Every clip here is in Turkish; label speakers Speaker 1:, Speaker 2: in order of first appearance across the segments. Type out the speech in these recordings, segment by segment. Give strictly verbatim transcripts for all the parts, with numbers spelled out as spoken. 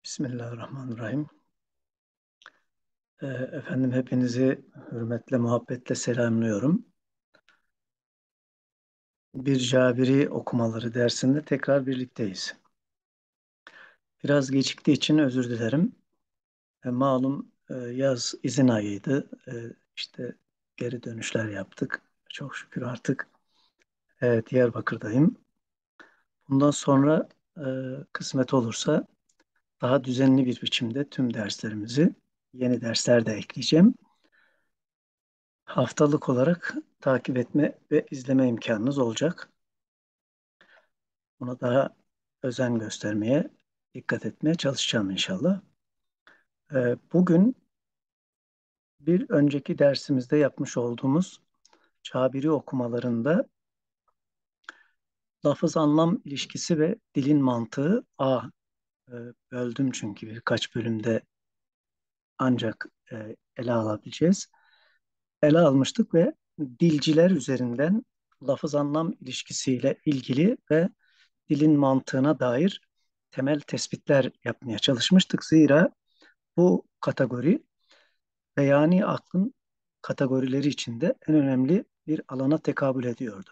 Speaker 1: Bismillahirrahmanirrahim. Ee, efendim hepinizi hürmetle, muhabbetle selamlıyorum. Bir Cabiri okumaları dersinde tekrar birlikteyiz. Biraz geciktiği için özür dilerim. E, malum e, yaz izin ayıydı. E, işte geri dönüşler yaptık. Çok şükür artık e, Diyarbakır'dayım. Bundan sonra e, kısmet olursa daha düzenli bir biçimde tüm derslerimizi, yeni dersler de ekleyeceğim. Haftalık olarak takip etme ve izleme imkanınız olacak. Buna daha özen göstermeye, dikkat etmeye çalışacağım inşallah. Ee, bugün bir önceki dersimizde yapmış olduğumuz Cabiri okumalarında lafız anlam ilişkisi ve dilin mantığı A e, böldüm çünkü birkaç bölümde ancak e, ele alabileceğiz. Ele almıştık ve dilciler üzerinden lafız anlam ilişkisiyle ilgili ve dilin mantığına dair temel tespitler yapmaya çalışmıştık. Zira bu kategori beyani aklın kategorileri içinde en önemli bir alana tekabül ediyordu.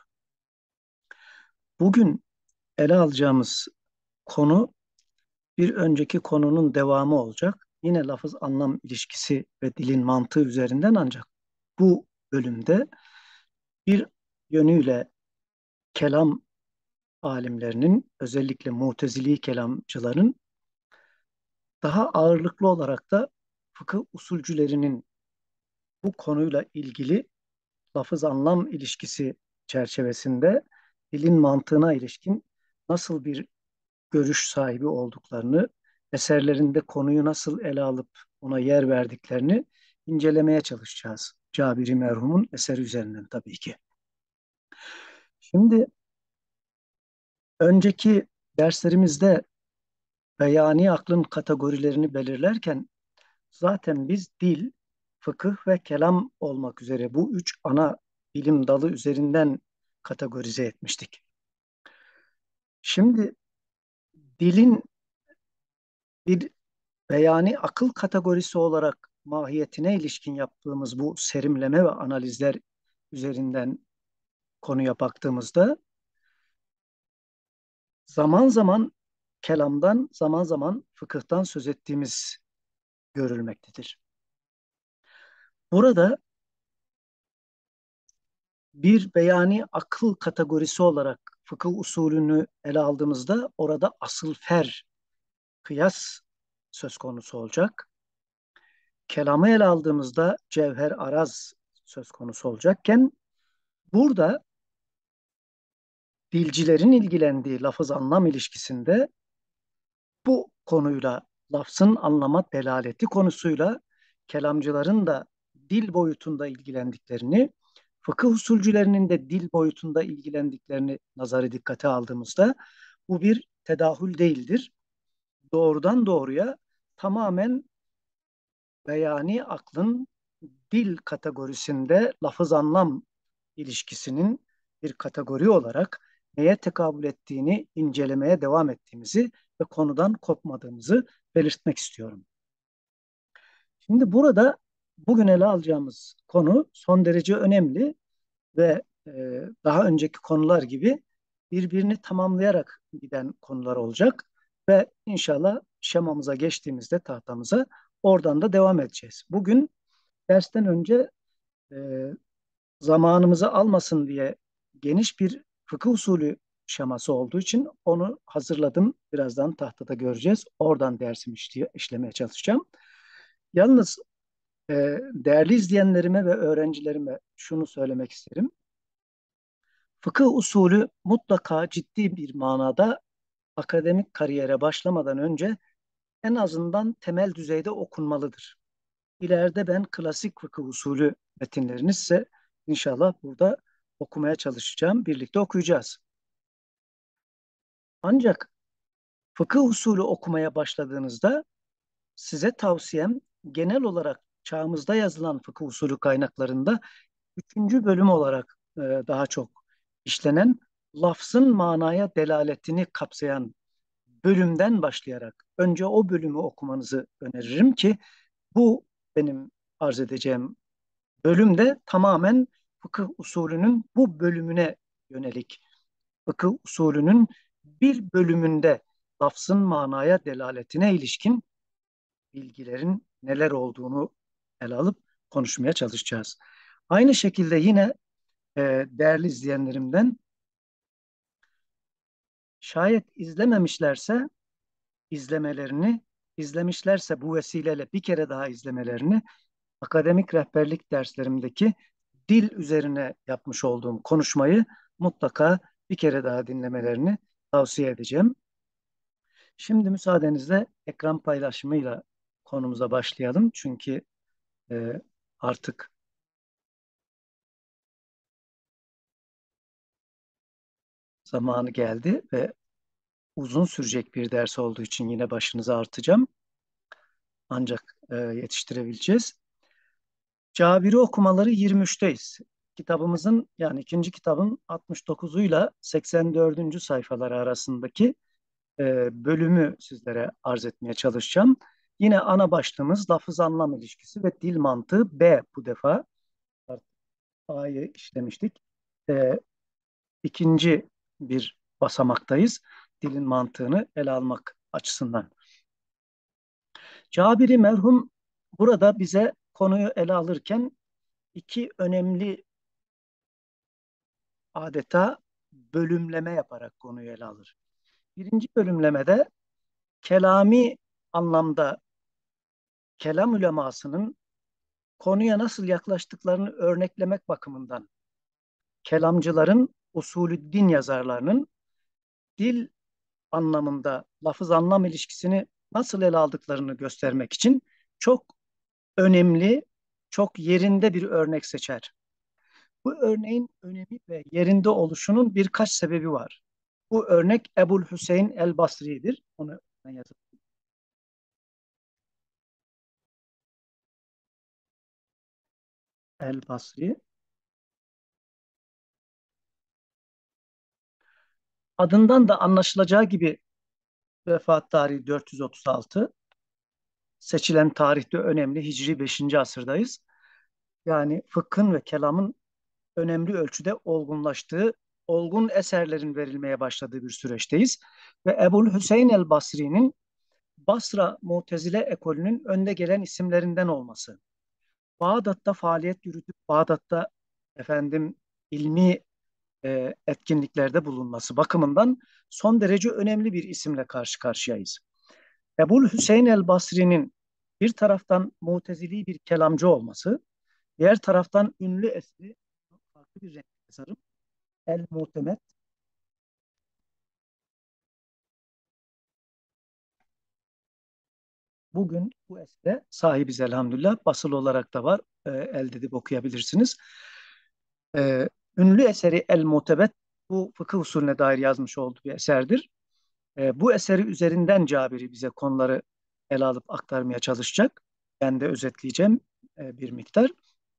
Speaker 1: Bugün ele alacağımız konu bir önceki konunun devamı olacak. Yine lafız anlam ilişkisi ve dilin mantığı üzerinden ancak bu bölümde bir yönüyle kelam alimlerinin, özellikle Mutezili kelamcıların daha ağırlıklı olarak da fıkıh usulcülerinin bu konuyla ilgili lafız anlam ilişkisi çerçevesinde dilin mantığına ilişkin nasıl bir görüş sahibi olduklarını, eserlerinde konuyu nasıl ele alıp ona yer verdiklerini incelemeye çalışacağız. Cabiri merhumun eseri üzerinden tabii ki. Şimdi önceki derslerimizde beyani aklın kategorilerini belirlerken zaten biz dil, fıkıh ve kelam olmak üzere bu üç ana bilim dalı üzerinden kategorize etmiştik. Şimdi dilin bir beyani akıl kategorisi olarak mahiyetine ilişkin yaptığımız bu serimleme ve analizler üzerinden konuya baktığımızda zaman zaman kelamdan, zaman zaman fıkıhtan söz ettiğimiz görülmektedir. Burada bir beyani akıl kategorisi olarak fıkıh usulünü ele aldığımızda orada asıl fer, kıyas söz konusu olacak. Kelamı ele aldığımızda cevher, araz söz konusu olacakken burada dilcilerin ilgilendiği lafız anlam ilişkisinde bu konuyla lafzın anlama delaleti konusuyla kelamcıların da dil boyutunda ilgilendiklerini, fıkıh usulcülerinin de dil boyutunda ilgilendiklerini nazarı dikkate aldığımızda bu bir tedahül değildir. Doğrudan doğruya tamamen beyani aklın dil kategorisinde lafız anlam ilişkisinin bir kategori olarak neye tekabül ettiğini incelemeye devam ettiğimizi ve konudan kopmadığımızı belirtmek istiyorum. Şimdi burada bugün ele alacağımız konu son derece önemli ve e, daha önceki konular gibi birbirini tamamlayarak giden konular olacak ve inşallah şemamıza geçtiğimizde tahtamıza oradan da devam edeceğiz. Bugün dersten önce e, zamanımızı almasın diye geniş bir fıkıh usulü şeması olduğu için onu hazırladım. Birazdan tahtada göreceğiz. Oradan dersimi işleye, işlemeye çalışacağım. Yalnız e, değerli izleyenlerime ve öğrencilerime şunu söylemek isterim. Fıkıh usulü mutlaka ciddi bir manada akademik kariyere başlamadan önce en azından temel düzeyde okunmalıdır. İleride ben klasik fıkıh usulü metinlerini ise inşallah burada okumaya çalışacağım. Birlikte okuyacağız. Ancak fıkıh usulü okumaya başladığınızda size tavsiyem genel olarak çağımızda yazılan fıkıh usulü kaynaklarında üçüncü bölüm olarak e, daha çok işlenen lafzın manaya delaletini kapsayan bölümden başlayarak önce o bölümü okumanızı öneririm ki bu benim arz edeceğim bölümde tamamen fıkıh usulünün bu bölümüne yönelik, fıkıh usulünün bir bölümünde lafzın manaya delaletine ilişkin bilgilerin neler olduğunu ele alıp konuşmaya çalışacağız. Aynı şekilde yine e, değerli izleyenlerimden şayet izlememişlerse izlemelerini, izlemişlerse bu vesileyle bir kere daha izlemelerini akademik rehberlik derslerimdeki dil üzerine yapmış olduğum konuşmayı mutlaka bir kere daha dinlemelerini tavsiye edeceğim. Şimdi müsaadenizle ekran paylaşımıyla konumuza başlayalım. Çünkü e, artık zamanı geldi ve uzun sürecek bir ders olduğu için yine başınızı artacağım. Ancak e, yetiştirebileceğiz. Cabiri okumaları yirmi üçteyiz. Kitabımızın yani ikinci kitabın altmış dokuzuyla seksen dördüncü sayfaları arasındaki e, bölümü sizlere arz etmeye çalışacağım. Yine ana başlığımız lafız anlam ilişkisi ve dil mantığı B bu defa. A'yı işlemiştik. E, ikinci bir basamaktayız. Dilin mantığını ele almak açısından. Cabiri merhum burada bize konuyu ele alırken iki önemli adeta bölümleme yaparak konuyu ele alır. Birinci bölümlemede kelami anlamda kelam ulemasının konuya nasıl yaklaştıklarını örneklemek bakımından kelamcıların, usulü din yazarlarının dil anlamında lafız anlam ilişkisini nasıl ele aldıklarını göstermek için çok önemli, çok yerinde bir örnek seçer. Bu örneğin önemi ve yerinde oluşunun birkaç sebebi var. Bu örnek Ebul Hüseyin el-Basri'dir. Onu ben yazayım. El-Basri. Adından da anlaşılacağı gibi vefat tarihi dört yüz otuz altı. Seçilen tarihte önemli. Hicri beşinci asırdayız. Yani fıkhın ve kelamın önemli ölçüde olgunlaştığı, olgun eserlerin verilmeye başladığı bir süreçteyiz. Ve Ebul Hüseyin el-Basri'nin Basra Mu'tezile ekolünün önde gelen isimlerinden olması. Bağdat'ta faaliyet yürütüp Bağdat'ta efendim ilmi e, etkinliklerde bulunması bakımından son derece önemli bir isimle karşı karşıyayız. Ebul Hüseyin el-Basri'nin bir taraftan Mu'tezili bir kelamcı olması, diğer taraftan ünlü eseri farklı bir renk yazarım. El-Mu'temet. Bugün bu esere sahibiz elhamdülillah. Basılı olarak da var. E, elde edip okuyabilirsiniz. E, ünlü eseri El-Mu'temet bu fıkıh usulüne dair yazmış olduğu bir eserdir. E, bu eseri üzerinden Cabiri bize konuları ele alıp aktarmaya çalışacak. Ben de özetleyeceğim e, bir miktar.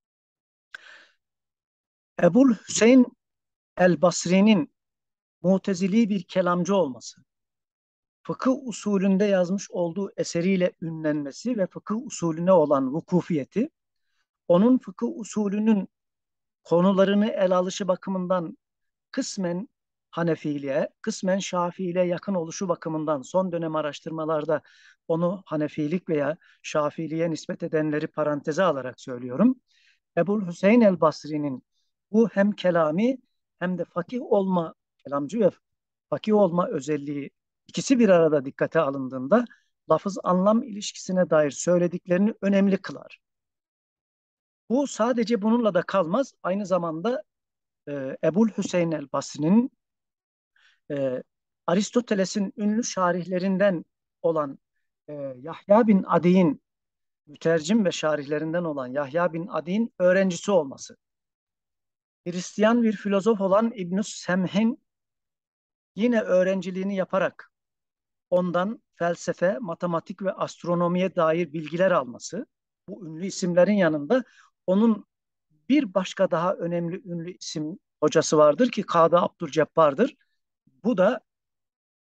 Speaker 1: Ebul Hüseyin el-Basri'nin Mu'tezili bir kelamcı olması, fıkıh usulünde yazmış olduğu eseriyle ünlenmesi ve fıkıh usulüne olan vukufiyeti, onun fıkıh usulünün konularını ele alışı bakımından kısmen Hanefiliğe, kısmen Şafiiliğe yakın oluşu bakımından son dönem araştırmalarda onu Hanefilik veya Şafiliğe nispet edenleri paranteze alarak söylüyorum. Ebul Hüseyin el-Basri'nin bu hem kelami hem de fakih olma, kelamcı ve fakih olma özelliği ikisi bir arada dikkate alındığında lafız anlam ilişkisine dair söylediklerini önemli kılar. Bu sadece bununla da kalmaz. Aynı zamanda e, Ebul Hüseyin el-Basri'nin e, Aristoteles'in ünlü şarihlerinden olan e, Yahya bin Adi'nin mütercim ve şarihlerinden olan Yahya bin Adi'nin öğrencisi olması. Hristiyan bir filozof olan İbn-i Semh'in yine öğrenciliğini yaparak ondan felsefe, matematik ve astronomiye dair bilgiler alması, bu ünlü isimlerin yanında onun bir başka daha önemli ünlü isim hocası vardır ki Kadı Abdülcebbar'dır. Bu da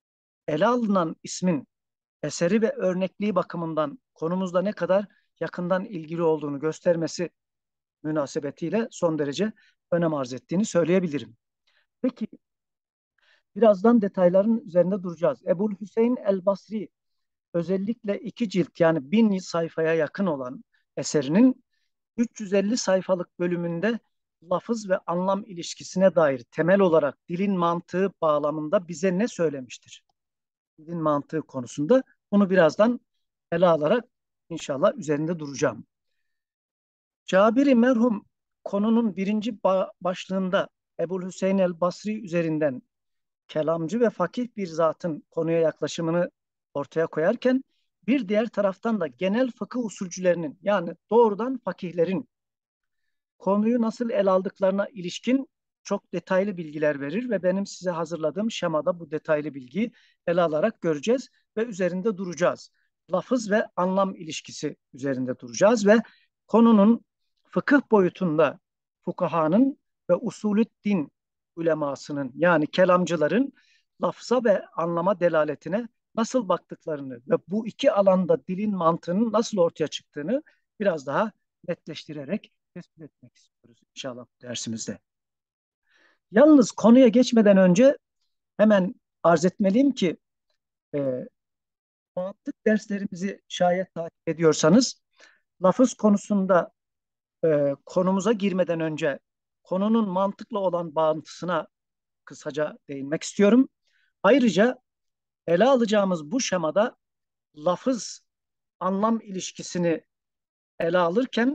Speaker 1: ele alınan ismin eseri ve örnekliği bakımından konumuzla ne kadar yakından ilgili olduğunu göstermesi münasebetiyle son derece önem arz ettiğini söyleyebilirim. Peki birazdan detayların üzerinde duracağız. Ebu'l Hüseyin el-Basri özellikle iki cilt yani bin sayfaya yakın olan eserinin üç yüz elli sayfalık bölümünde lafız ve anlam ilişkisine dair temel olarak dilin mantığı bağlamında bize ne söylemiştir? Dilin mantığı konusunda bunu birazdan ele alarak inşallah üzerinde duracağım. Cabiri merhum konunun birinci ba- başlığında Ebu'l Hüseyin el-Basri üzerinden kelamcı ve fakih bir zatın konuya yaklaşımını ortaya koyarken bir diğer taraftan da genel fıkıh usulcülerinin yani doğrudan fakihlerin konuyu nasıl ele aldıklarına ilişkin çok detaylı bilgiler verir ve benim size hazırladığım şemada bu detaylı bilgiyi ele alarak göreceğiz ve üzerinde duracağız. Lafız ve anlam ilişkisi üzerinde duracağız ve konunun fıkıh boyutunda fukahanın ve usulü din ulemasının yani kelamcıların lafza ve anlama delaletine nasıl baktıklarını ve bu iki alanda dilin mantığının nasıl ortaya çıktığını biraz daha netleştirerek tespit etmek istiyoruz inşallah bu dersimizde. Yalnız konuya geçmeden önce hemen arz etmeliyim ki e, mantık derslerimizi şayet takip ediyorsanız lafız konusunda e, konumuza girmeden önce konunun mantıkla olan bağıntısına kısaca değinmek istiyorum. Ayrıca ele alacağımız bu şemada lafız anlam ilişkisini ele alırken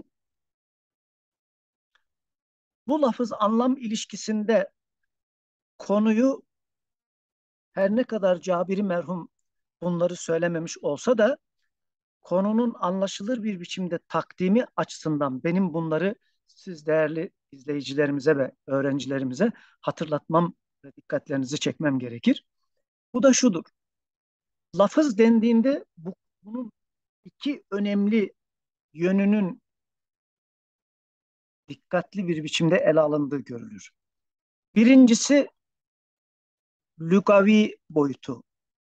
Speaker 1: bu lafız anlam ilişkisinde konuyu her ne kadar Cabiri merhum bunları söylememiş olsa da konunun anlaşılır bir biçimde takdimi açısından benim bunları siz değerli izleyicilerimize ve öğrencilerimize hatırlatmam ve dikkatlerinizi çekmem gerekir. Bu da şudur. Lafız dendiğinde bu, bunun iki önemli yönünün dikkatli bir biçimde ele alındığı görülür. Birincisi lügavi boyutu.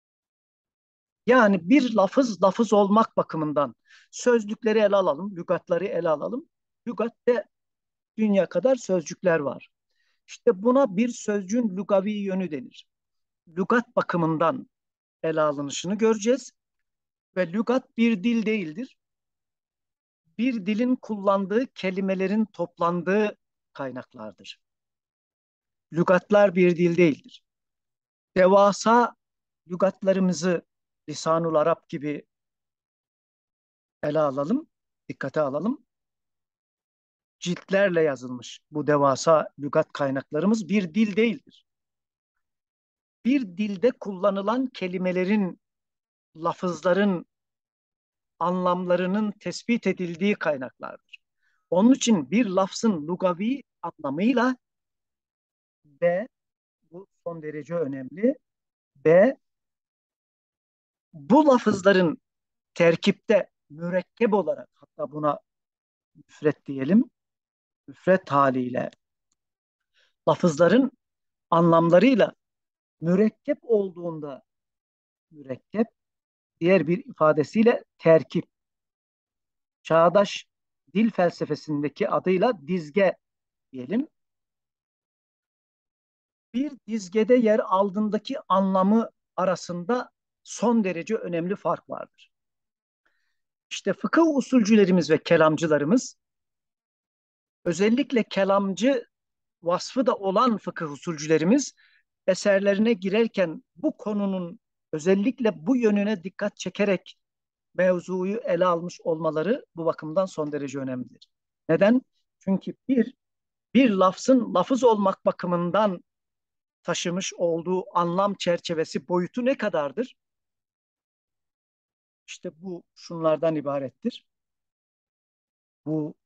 Speaker 1: Yani bir lafız lafız olmak bakımından sözlükleri ele alalım, lügatları ele alalım. Lügatte dünya kadar sözcükler var. İşte buna bir sözcüğün lügavi yönü denir. Lügat bakımından ele alınışını göreceğiz ve lügat bir dil değildir. Bir dilin kullandığı kelimelerin toplandığı kaynaklardır. Lügatlar bir dil değildir. Devasa lügatlarımızı Lisanul Arap gibi ele alalım, dikkate alalım. Ciltlerle yazılmış bu devasa lügat kaynaklarımız bir dil değildir. Bir dilde kullanılan kelimelerin, lafızların, anlamlarının tespit edildiği kaynaklardır. Onun için bir lafzın lugavi anlamıyla B, bu son derece önemli, B, bu lafızların terkipte mürekkep olarak hatta buna müfret diyelim, müfret haliyle lafızların anlamlarıyla mürekkep olduğunda mürekkep, diğer bir ifadesiyle terkip, çağdaş dil felsefesindeki adıyla dizge diyelim. Bir dizgede yer aldığındaki anlamı arasında son derece önemli fark vardır. İşte fıkıh usulcülerimiz ve kelamcılarımız özellikle kelamcı vasfı da olan fıkıh usulcülerimiz eserlerine girerken bu konunun özellikle bu yönüne dikkat çekerek mevzuyu ele almış olmaları bu bakımdan son derece önemlidir. Neden? Çünkü bir, bir lafzın lafız olmak bakımından taşımış olduğu anlam çerçevesi boyutu ne kadardır? İşte bu şunlardan ibarettir. Bu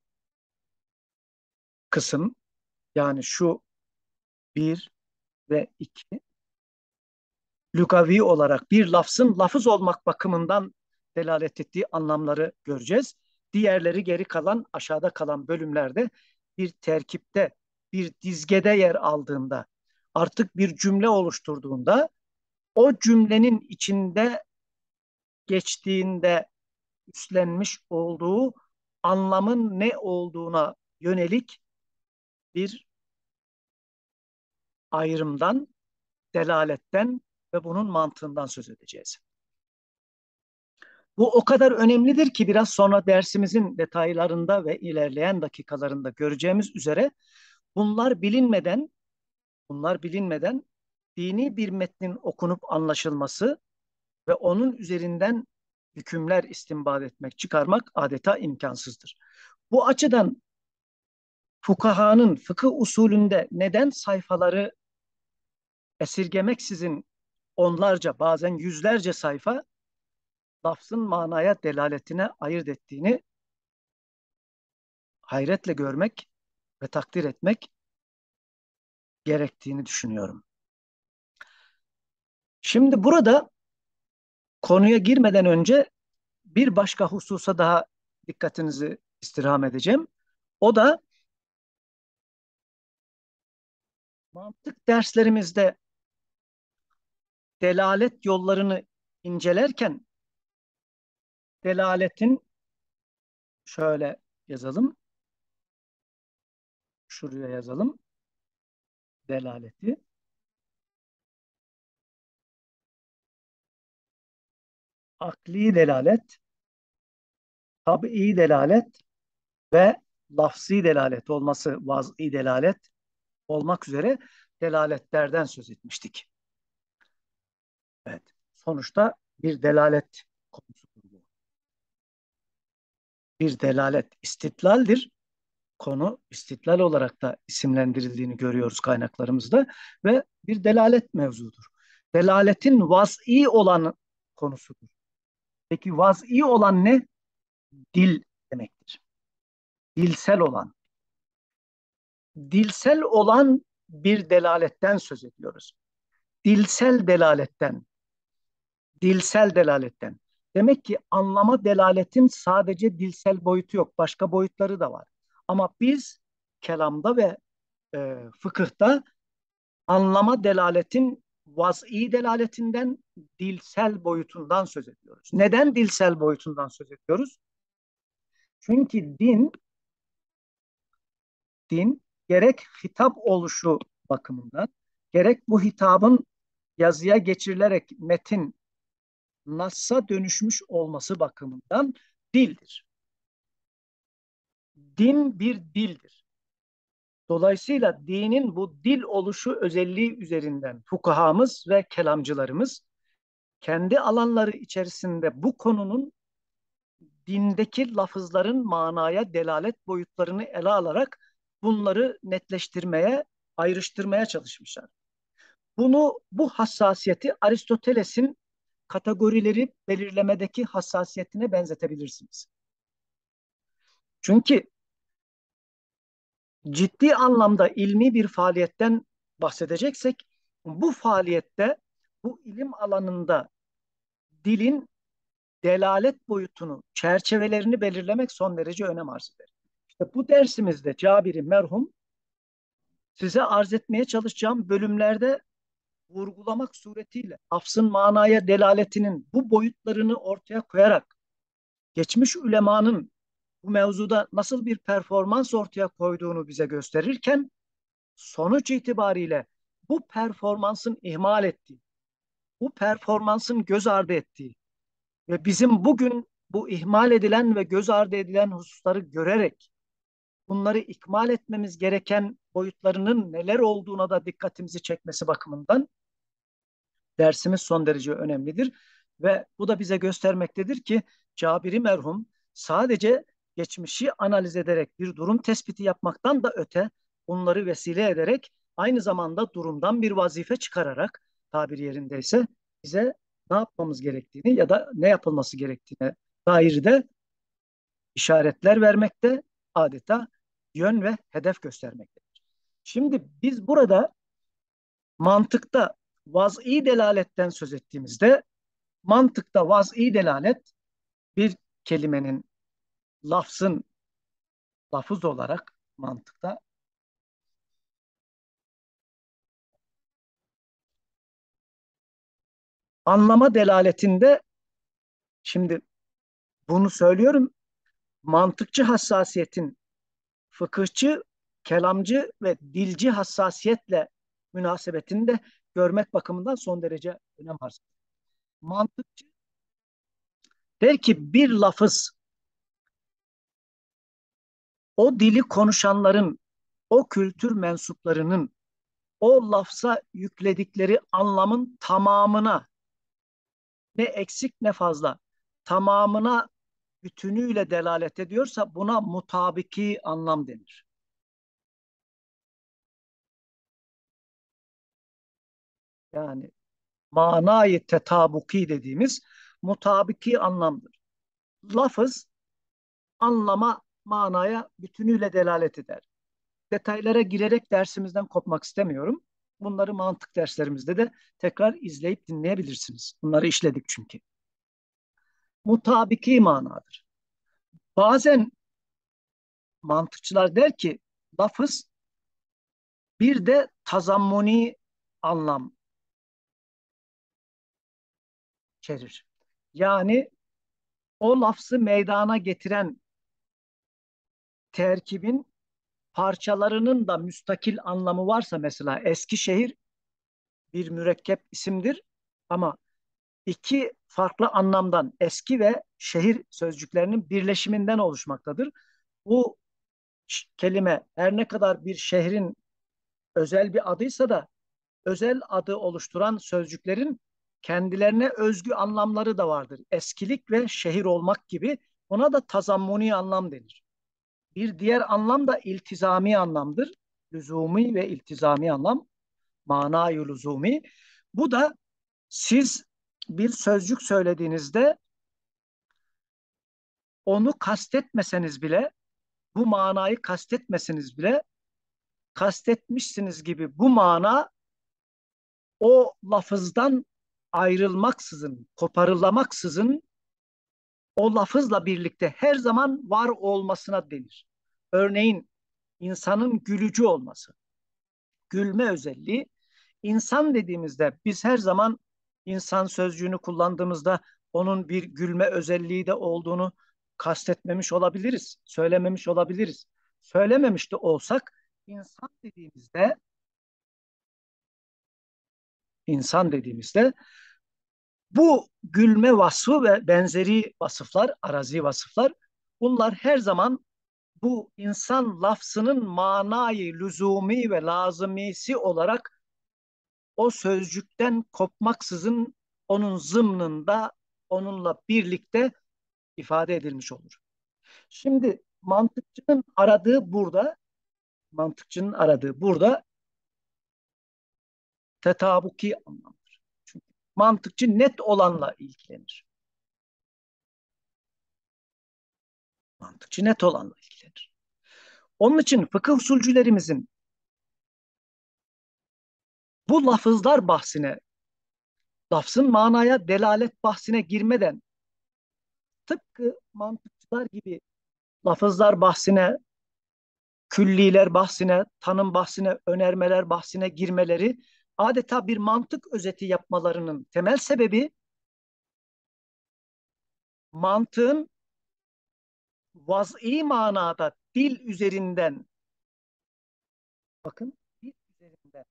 Speaker 1: kısım yani şu bir ve iki lügavi olarak bir lafzın lafız olmak bakımından delalet ettiği anlamları göreceğiz. Diğerleri geri kalan aşağıda kalan bölümlerde bir terkipte, bir dizgede yer aldığında, artık bir cümle oluşturduğunda o cümlenin içinde geçtiğinde üstlenmiş olduğu anlamın ne olduğuna yönelik bir ayrımdan, delaletten ve bunun mantığından söz edeceğiz. Bu o kadar önemlidir ki biraz sonra dersimizin detaylarında ve ilerleyen dakikalarında göreceğimiz üzere bunlar bilinmeden, bunlar bilinmeden dini bir metnin okunup anlaşılması ve onun üzerinden hükümler istinbat etmek, çıkarmak adeta imkansızdır. Bu açıdan fukahanın fıkıh usulünde neden sayfaları esirgemeksizin onlarca bazen yüzlerce sayfa lafzın manaya delaletine ayırt ettiğini hayretle görmek ve takdir etmek gerektiğini düşünüyorum. Şimdi burada konuya girmeden önce bir başka hususa daha dikkatinizi istirham edeceğim. O da mantık derslerimizde delalet yollarını incelerken delaletin şöyle yazalım, şuraya yazalım, delaleti akli delalet, tabii delalet ve lafzi delalet olması, vaz'i delalet olmak üzere delaletlerden söz etmiştik. Evet. Sonuçta bir delalet konusudur bu. Bir delalet istidlaldir. Konu istitlal olarak da isimlendirildiğini görüyoruz kaynaklarımızda ve bir delalet mevzudur. Delaletin vaz'i olan konusudur. Peki vaz'i olan ne? Dil demektir. Dilsel olan. Dilsel olan bir delaletten söz ediyoruz. Dilsel delaletten. Dilsel delaletten. Demek ki anlama delaletin sadece dilsel boyutu yok. Başka boyutları da var. Ama biz kelamda ve e, fıkıhta anlama delaletin vaz'i delaletinden, dilsel boyutundan söz ediyoruz. Neden dilsel boyutundan söz ediyoruz? Çünkü din, din gerek hitap oluşu bakımından, gerek bu hitabın yazıya geçirilerek metin Nas'a dönüşmüş olması bakımından dildir. Din bir dildir. Dolayısıyla dinin bu dil oluşu özelliği üzerinden fukahamız ve kelamcılarımız kendi alanları içerisinde bu konunun dindeki lafızların manaya delalet boyutlarını ele alarak bunları netleştirmeye, ayrıştırmaya çalışmışlar. Bunu, bu hassasiyeti Aristoteles'in kategorileri belirlemedeki hassasiyetine benzetebilirsiniz. Çünkü ciddi anlamda ilmi bir faaliyetten bahsedeceksek, bu faaliyette, bu ilim alanında dilin delalet boyutunu, çerçevelerini belirlemek son derece önem arz eder. İşte bu dersimizde Cabiri merhum size arz etmeye çalışacağım bölümlerde vurgulamak suretiyle hafsın manaya delaletinin bu boyutlarını ortaya koyarak geçmiş ulemanın bu mevzuda nasıl bir performans ortaya koyduğunu bize gösterirken sonuç itibariyle bu performansın ihmal ettiği, bu performansın göz ardı ettiği ve bizim bugün bu ihmal edilen ve göz ardı edilen hususları görerek bunları ikmal etmemiz gereken boyutlarının neler olduğuna da dikkatimizi çekmesi bakımından dersimiz son derece önemlidir. Ve bu da bize göstermektedir ki Cabiri merhum sadece geçmişi analiz ederek bir durum tespiti yapmaktan da öte bunları vesile ederek aynı zamanda durumdan bir vazife çıkararak tabir yerindeyse bize ne yapmamız gerektiğini ya da ne yapılması gerektiğine dair de işaretler vermekte, adeta yön ve hedef göstermektedir. Şimdi biz burada mantıkta vaz'i delaletten söz ettiğimizde mantıkta vaz'i delalet bir kelimenin lafzın lafız olarak mantıkta Anlama delaletinde, şimdi bunu söylüyorum, mantıkçı hassasiyetin fıkıhçı, kelamcı ve dilci hassasiyetle münasebetini de görmek bakımından son derece önem arz. Mantıkçı der ki bir lafız o dili konuşanların, o kültür mensuplarının o lafza yükledikleri anlamın tamamına, ne eksik ne fazla, tamamına bütünüyle delalet ediyorsa buna mutabiki anlam denir. Yani manayı tetabuki dediğimiz mutabiki anlamdır. Lafız anlama, manaya bütünüyle delalet eder. Detaylara girerek dersimizden kopmak istemiyorum. Bunları mantık derslerimizde de tekrar izleyip dinleyebilirsiniz. Bunları işledik çünkü. Mutabiki manadır. Bazen mantıkçılar der ki lafız bir de tazammuni anlam içerir. Yani o lafzı meydana getiren terkibin parçalarının da müstakil anlamı varsa, mesela Eskişehir bir mürekkep isimdir ama iki farklı anlamdan, eski ve şehir sözcüklerinin birleşiminden oluşmaktadır. Bu kelime her ne kadar bir şehrin özel bir adıysa da özel adı oluşturan sözcüklerin kendilerine özgü anlamları da vardır. Eskilik ve şehir olmak gibi, ona da tazammuni anlam denir. Bir diğer anlam da iltizami anlamdır. Lüzumi ve iltizami anlam, manayı lüzumi. Bu da siz bir sözcük söylediğinizde onu kastetmeseniz bile, bu manayı kastetmeseniz bile, kastetmişsiniz gibi bu mana o lafızdan ayrılmaksızın, koparılamaksızın o lafızla birlikte her zaman var olmasına denir. Örneğin insanın gülücü olması, gülme özelliği. İnsan dediğimizde biz her zaman insan sözcüğünü kullandığımızda onun bir gülme özelliği de olduğunu kastetmemiş olabiliriz, söylememiş olabiliriz. Söylememiş de olsak insan dediğimizde, insan dediğimizde bu gülme vasfı ve benzeri vasıflar, arazi vasıflar, bunlar her zaman bu insan lafzının manayı lüzumi ve lazımisi olarak o sözcükten kopmaksızın onun zımnında onunla birlikte ifade edilmiş olur. Şimdi mantıkçının aradığı burada, mantıkçının aradığı burada tetabuki anlamdır. Çünkü mantıkçı net olanla ilgilenir. Mantıkçı net olanla ilgilenir. Onun için fıkıh usulcülerimizin bu lafızlar bahsine, lafzın manaya delalet bahsine girmeden, tıpkı mantıkçılar gibi lafızlar bahsine, külliler bahsine, tanım bahsine, önermeler bahsine girmeleri, adeta bir mantık özeti yapmalarının temel sebebi mantığın vaz'i manada dil üzerinden, bakın, dil üzerinden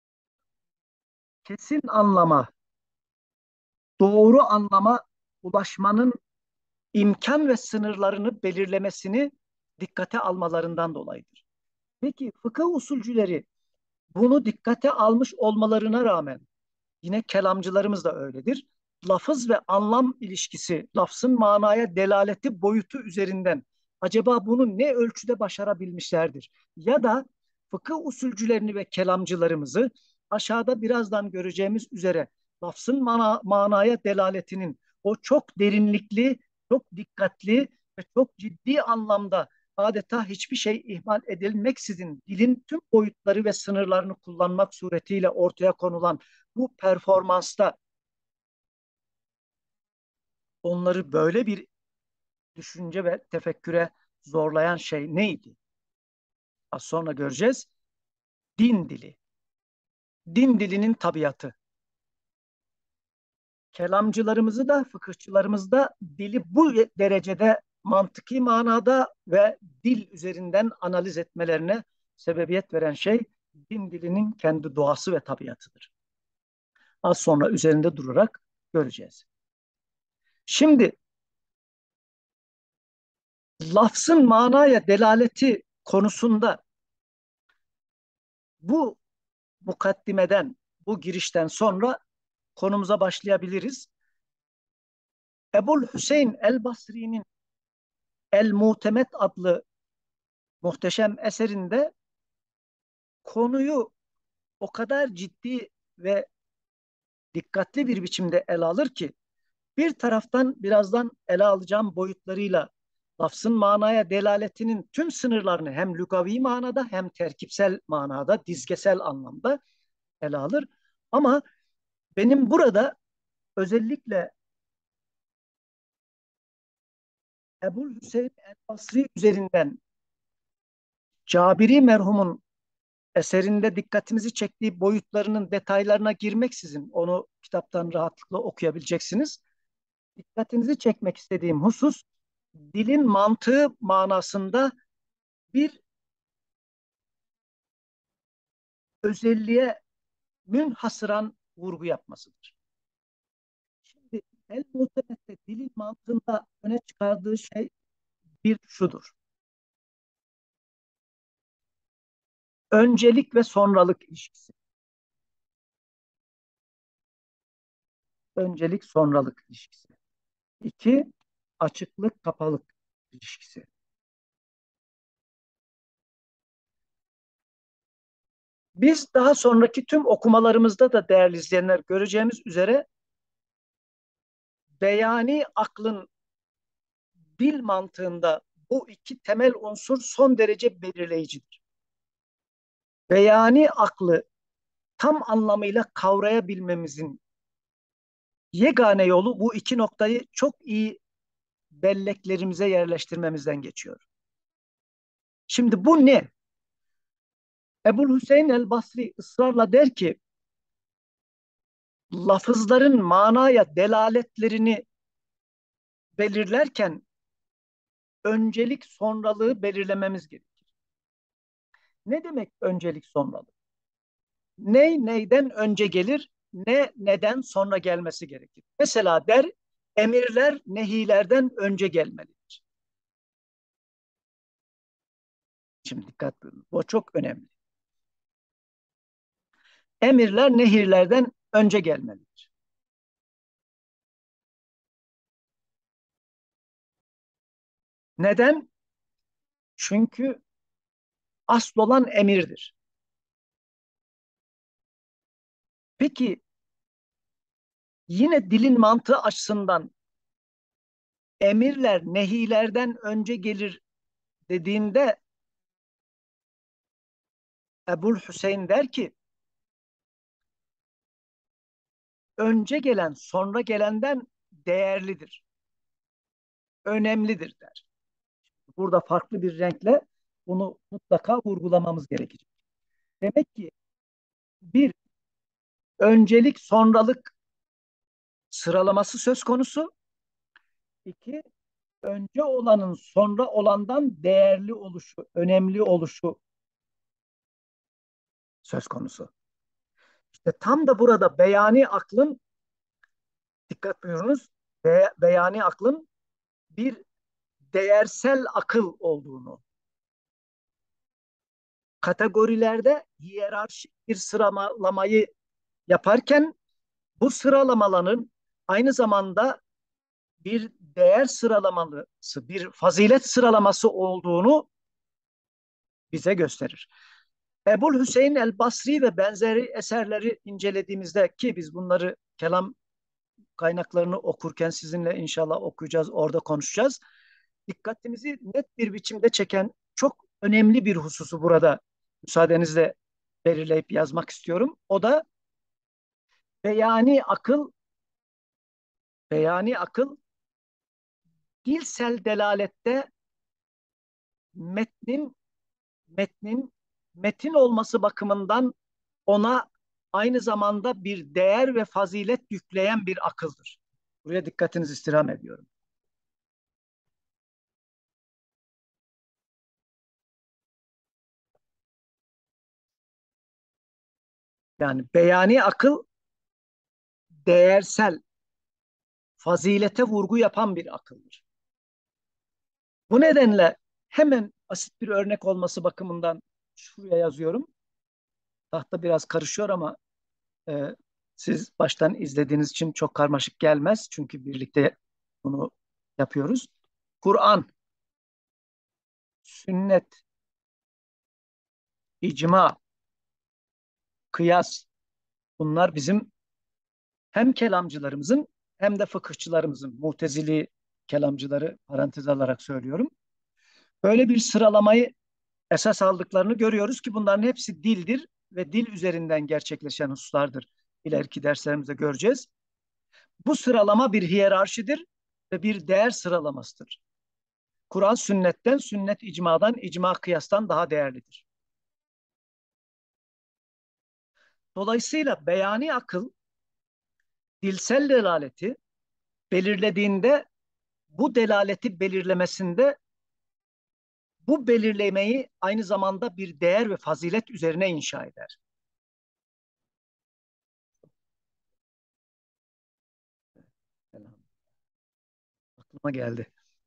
Speaker 1: kesin anlama, doğru anlama ulaşmanın imkan ve sınırlarını belirlemesini dikkate almalarından dolayıdır. Peki fıkıh usulcüleri bunu dikkate almış olmalarına rağmen, yine kelamcılarımız da öyledir, lafız ve anlam ilişkisi, lafzın manaya delaleti boyutu üzerinden acaba bunu ne ölçüde başarabilmişlerdir? Ya da fıkıh usulcülerini ve kelamcılarımızı aşağıda birazdan göreceğimiz üzere lafzın mana, manaya delaletinin o çok derinlikli, çok dikkatli ve çok ciddi anlamda adeta hiçbir şey ihmal edilmeksizin dilin tüm boyutları ve sınırlarını kullanmak suretiyle ortaya konulan bu performansta onları böyle bir düşünce ve tefekküre zorlayan şey neydi? Az sonra göreceğiz. Din dili. Din dilinin tabiatı. Kelamcılarımızı da, fıkıhçılarımız da dili bu derecede mantıki manada ve dil üzerinden analiz etmelerine sebebiyet veren şey din dilinin kendi doğası ve tabiatıdır. Az sonra üzerinde durarak göreceğiz. Şimdi lafzın manaya delaleti konusunda bu mukaddimeden, bu girişten sonra konumuza başlayabiliriz. Ebul Hüseyin el-Basri'nin El-Mutemet adlı muhteşem eserinde konuyu o kadar ciddi ve dikkatli bir biçimde ele alır ki bir taraftan birazdan ele alacağım boyutlarıyla lafzın manaya delaletinin tüm sınırlarını hem lügavi manada hem terkipsel manada, dizgesel anlamda ele alır. Ama benim burada özellikle Ebul Hüseyin el-Basri üzerinden Cabiri merhumun eserinde dikkatimizi çektiği boyutlarının detaylarına girmeksizin onu kitaptan rahatlıkla okuyabileceksiniz. Dikkatinizi çekmek istediğim husus dilin mantığı manasında bir özelliğe münhasıran vurgu yapmasıdır. Şimdi el muhtemette dilin mantığında öne çıkardığı şey bir şudur. Öncelik ve sonralık ilişkisi. Öncelik sonralık ilişkisi. İki, açıklık kapalık ilişkisi. Biz daha sonraki tüm okumalarımızda da değerli izleyenler göreceğimiz üzere beyani aklın dil mantığında bu iki temel unsur son derece belirleyicidir. Beyani aklı tam anlamıyla kavrayabilmemizin yegane yolu bu iki noktayı çok iyi belleklerimize yerleştirmemizden geçiyor. Şimdi bu ne? Ebu Hüseyin el-Basri ısrarla der ki lafızların manaya delaletlerini belirlerken öncelik sonralığı belirlememiz gerekir. Ne demek öncelik sonralık? Ne neyden önce gelir, ne neden sonra gelmesi gerekir. Mesela der, emirler nehilerden önce gelmelidir. Şimdi dikkat buyurun, bu çok önemli. Emirler nehirlerden önce gelmelidir. Neden? Çünkü asıl olan emirdir. Peki yine dilin mantığı açısından emirler nehilerden önce gelir dediğinde Ebul Hüseyin der ki önce gelen sonra gelenden değerlidir, önemlidir der. Burada farklı bir renkle bunu mutlaka vurgulamamız gerekecek. Demek ki bir öncelik sonralık sıralaması söz konusu. İki, önce olanın sonra olandan değerli oluşu, önemli oluşu söz konusu. İşte tam da burada beyani aklın, dikkat buyurunuz, be, beyani aklın bir değersel akıl olduğunu, kategorilerde hiyerarşik bir sıralamayı yaparken bu sıralamaların aynı zamanda bir değer sıralaması, bir fazilet sıralaması olduğunu bize gösterir. Ebul Hüseyin el-Basri ve benzeri eserleri incelediğimizde ki biz bunları kelam kaynaklarını okurken sizinle inşallah okuyacağız, orada konuşacağız. Dikkatimizi net bir biçimde çeken çok önemli bir hususu burada müsaadenizle belirleyip yazmak istiyorum. O da beyani akıl, beyani akıl dilsel delalette metnin metnin metin olması bakımından ona aynı zamanda bir değer ve fazilet yükleyen bir akıldır. Buraya dikkatinizi istirham ediyorum. Yani beyani akıl değersel, fazilete vurgu yapan bir akıldır. Bu nedenle hemen basit bir örnek olması bakımından şuraya yazıyorum. Tahta biraz karışıyor ama e, siz baştan izlediğiniz için çok karmaşık gelmez. Çünkü birlikte bunu yapıyoruz. Kur'an, sünnet, icma, kıyas, bunlar bizim hem kelamcılarımızın hem de fıkıhçılarımızın, mutezili kelamcıları parantez alarak söylüyorum. Böyle bir sıralamayı esas aldıklarını görüyoruz ki bunların hepsi dildir ve dil üzerinden gerçekleşen hususlardır. İleriki derslerimizde göreceğiz. Bu sıralama bir hiyerarşidir ve bir değer sıralamasıdır. Kur'an sünnetten, sünnet icmadan, icma kıyastan daha değerlidir. Dolayısıyla beyani akıl dilsel delaleti belirlediğinde bu delaleti belirlemesinde bu belirlemeyi aynı zamanda bir değer ve fazilet üzerine inşa eder. Aklıma geldi.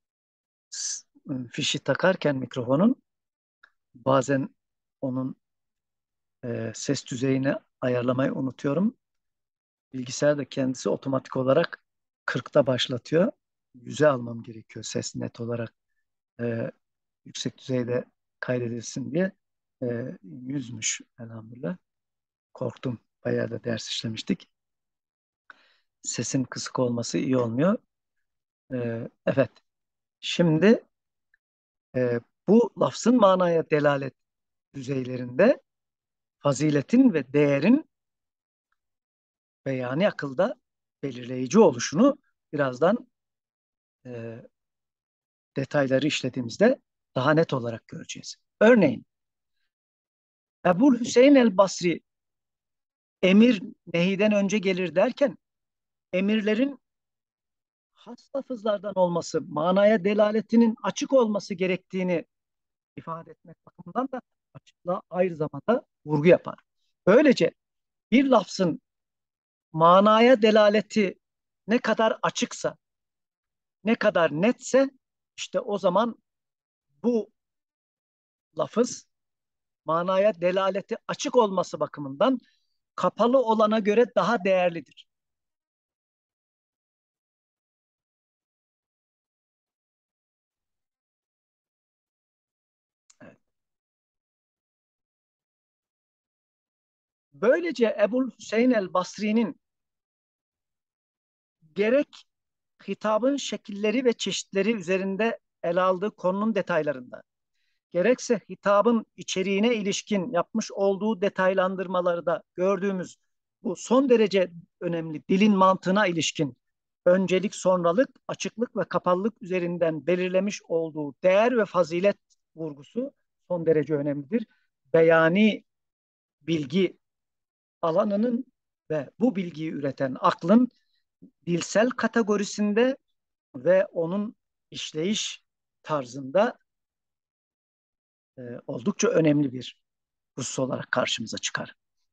Speaker 1: Fişi takarken mikrofonun bazen onun e, ses düzeyini ayarlamayı unutuyorum. Bilgisayar da kendisi otomatik olarak kırkta başlatıyor. yüze almam gerekiyor ses net olarak e, yüksek düzeyde kaydedilsin diye. E, yüzmüş elhamdülillah. Korktum. Bayağı da ders işlemiştik. Sesin kısık olması iyi olmuyor. E, evet. Şimdi e, bu lafzın manaya delalet düzeylerinde faziletin ve değerin beyani akılda belirleyici oluşunu birazdan e, detayları işlediğimizde daha net olarak göreceğiz. Örneğin Ebu Hüseyin el-Basri emir nehiden önce gelir derken emirlerin has lafızlardan olması, manaya delaletinin açık olması gerektiğini ifade etmek bakımından da açıklığa aynı zamanda vurgu yapar. Böylece bir lafzın manaya delaleti ne kadar açıksa, ne kadar netse işte o zaman bu lafız manaya delaleti açık olması bakımından kapalı olana göre daha değerlidir. Evet. Böylece Ebu Hüseyin el-Basri'nin gerek hitabın şekilleri ve çeşitleri üzerinde ele aldığı konunun detaylarında, gerekse hitabın içeriğine ilişkin yapmış olduğu detaylandırmaları da gördüğümüz bu son derece önemli dilin mantığına ilişkin öncelik, sonralık, açıklık ve kapalılık üzerinden belirlemiş olduğu değer ve fazilet vurgusu son derece önemlidir. Beyani bilgi alanının ve bu bilgiyi üreten aklın dilsel kategorisinde ve onun işleyiş tarzında e, oldukça önemli bir husus olarak karşımıza çıkar.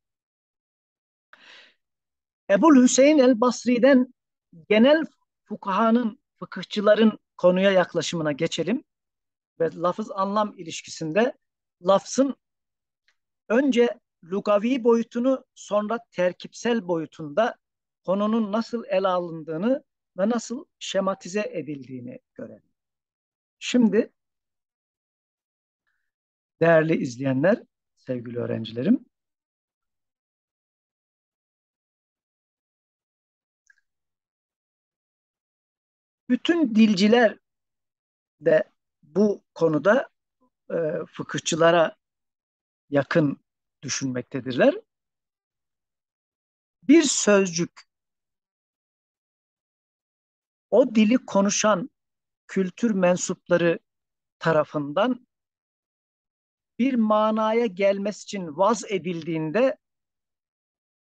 Speaker 1: Ebul Hüseyin el-Basri'den genel fukahanın, fıkıhçıların konuya yaklaşımına geçelim ve lafız anlam ilişkisinde lafzın önce lugavi boyutunu sonra terkipsel boyutunda konunun nasıl ele alındığını ve nasıl şematize edildiğini görelim. Şimdi değerli izleyenler, sevgili öğrencilerim, bütün dilciler de bu konuda e, fıkıhçılara yakın düşünmektedirler. Bir sözcük o dili konuşan kültür mensupları tarafından bir manaya gelmesi için vaz edildiğinde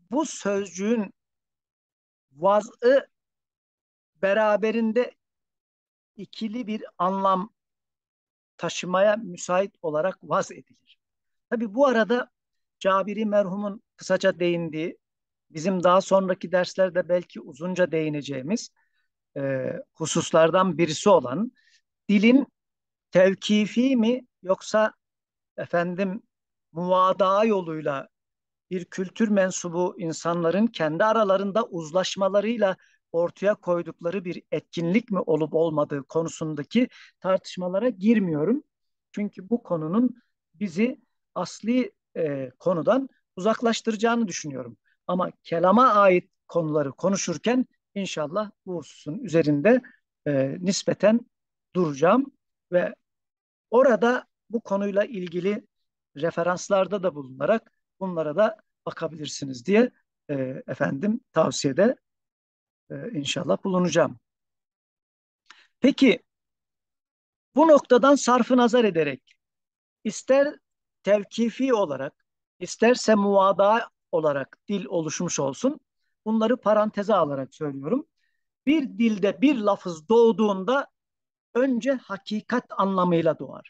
Speaker 1: bu sözcüğün vaz'ı beraberinde ikili bir anlam taşımaya müsait olarak vaz edilir. Tabii bu arada Cabiri merhumun kısaca değindiği, bizim daha sonraki derslerde belki uzunca değineceğimiz e, hususlardan birisi olan dilin tevkifi mi yoksa efendim muvadaa yoluyla bir kültür mensubu insanların kendi aralarında uzlaşmalarıyla ortaya koydukları bir etkinlik mi olup olmadığı konusundaki tartışmalara girmiyorum. Çünkü bu konunun bizi asli e, konudan uzaklaştıracağını düşünüyorum. Ama kelama ait konuları konuşurken inşallah bu hususun üzerinde e, nispeten duracağım ve orada bu konuyla ilgili referanslarda da bulunarak bunlara da bakabilirsiniz diye e, efendim tavsiyede e, inşallah bulunacağım. Peki bu noktadan sarfı nazar ederek ister tevkifi olarak isterse muvada olarak dil oluşmuş olsun. Bunları paranteze alarak söylüyorum. Bir dilde bir lafız doğduğunda önce hakikat anlamıyla doğar.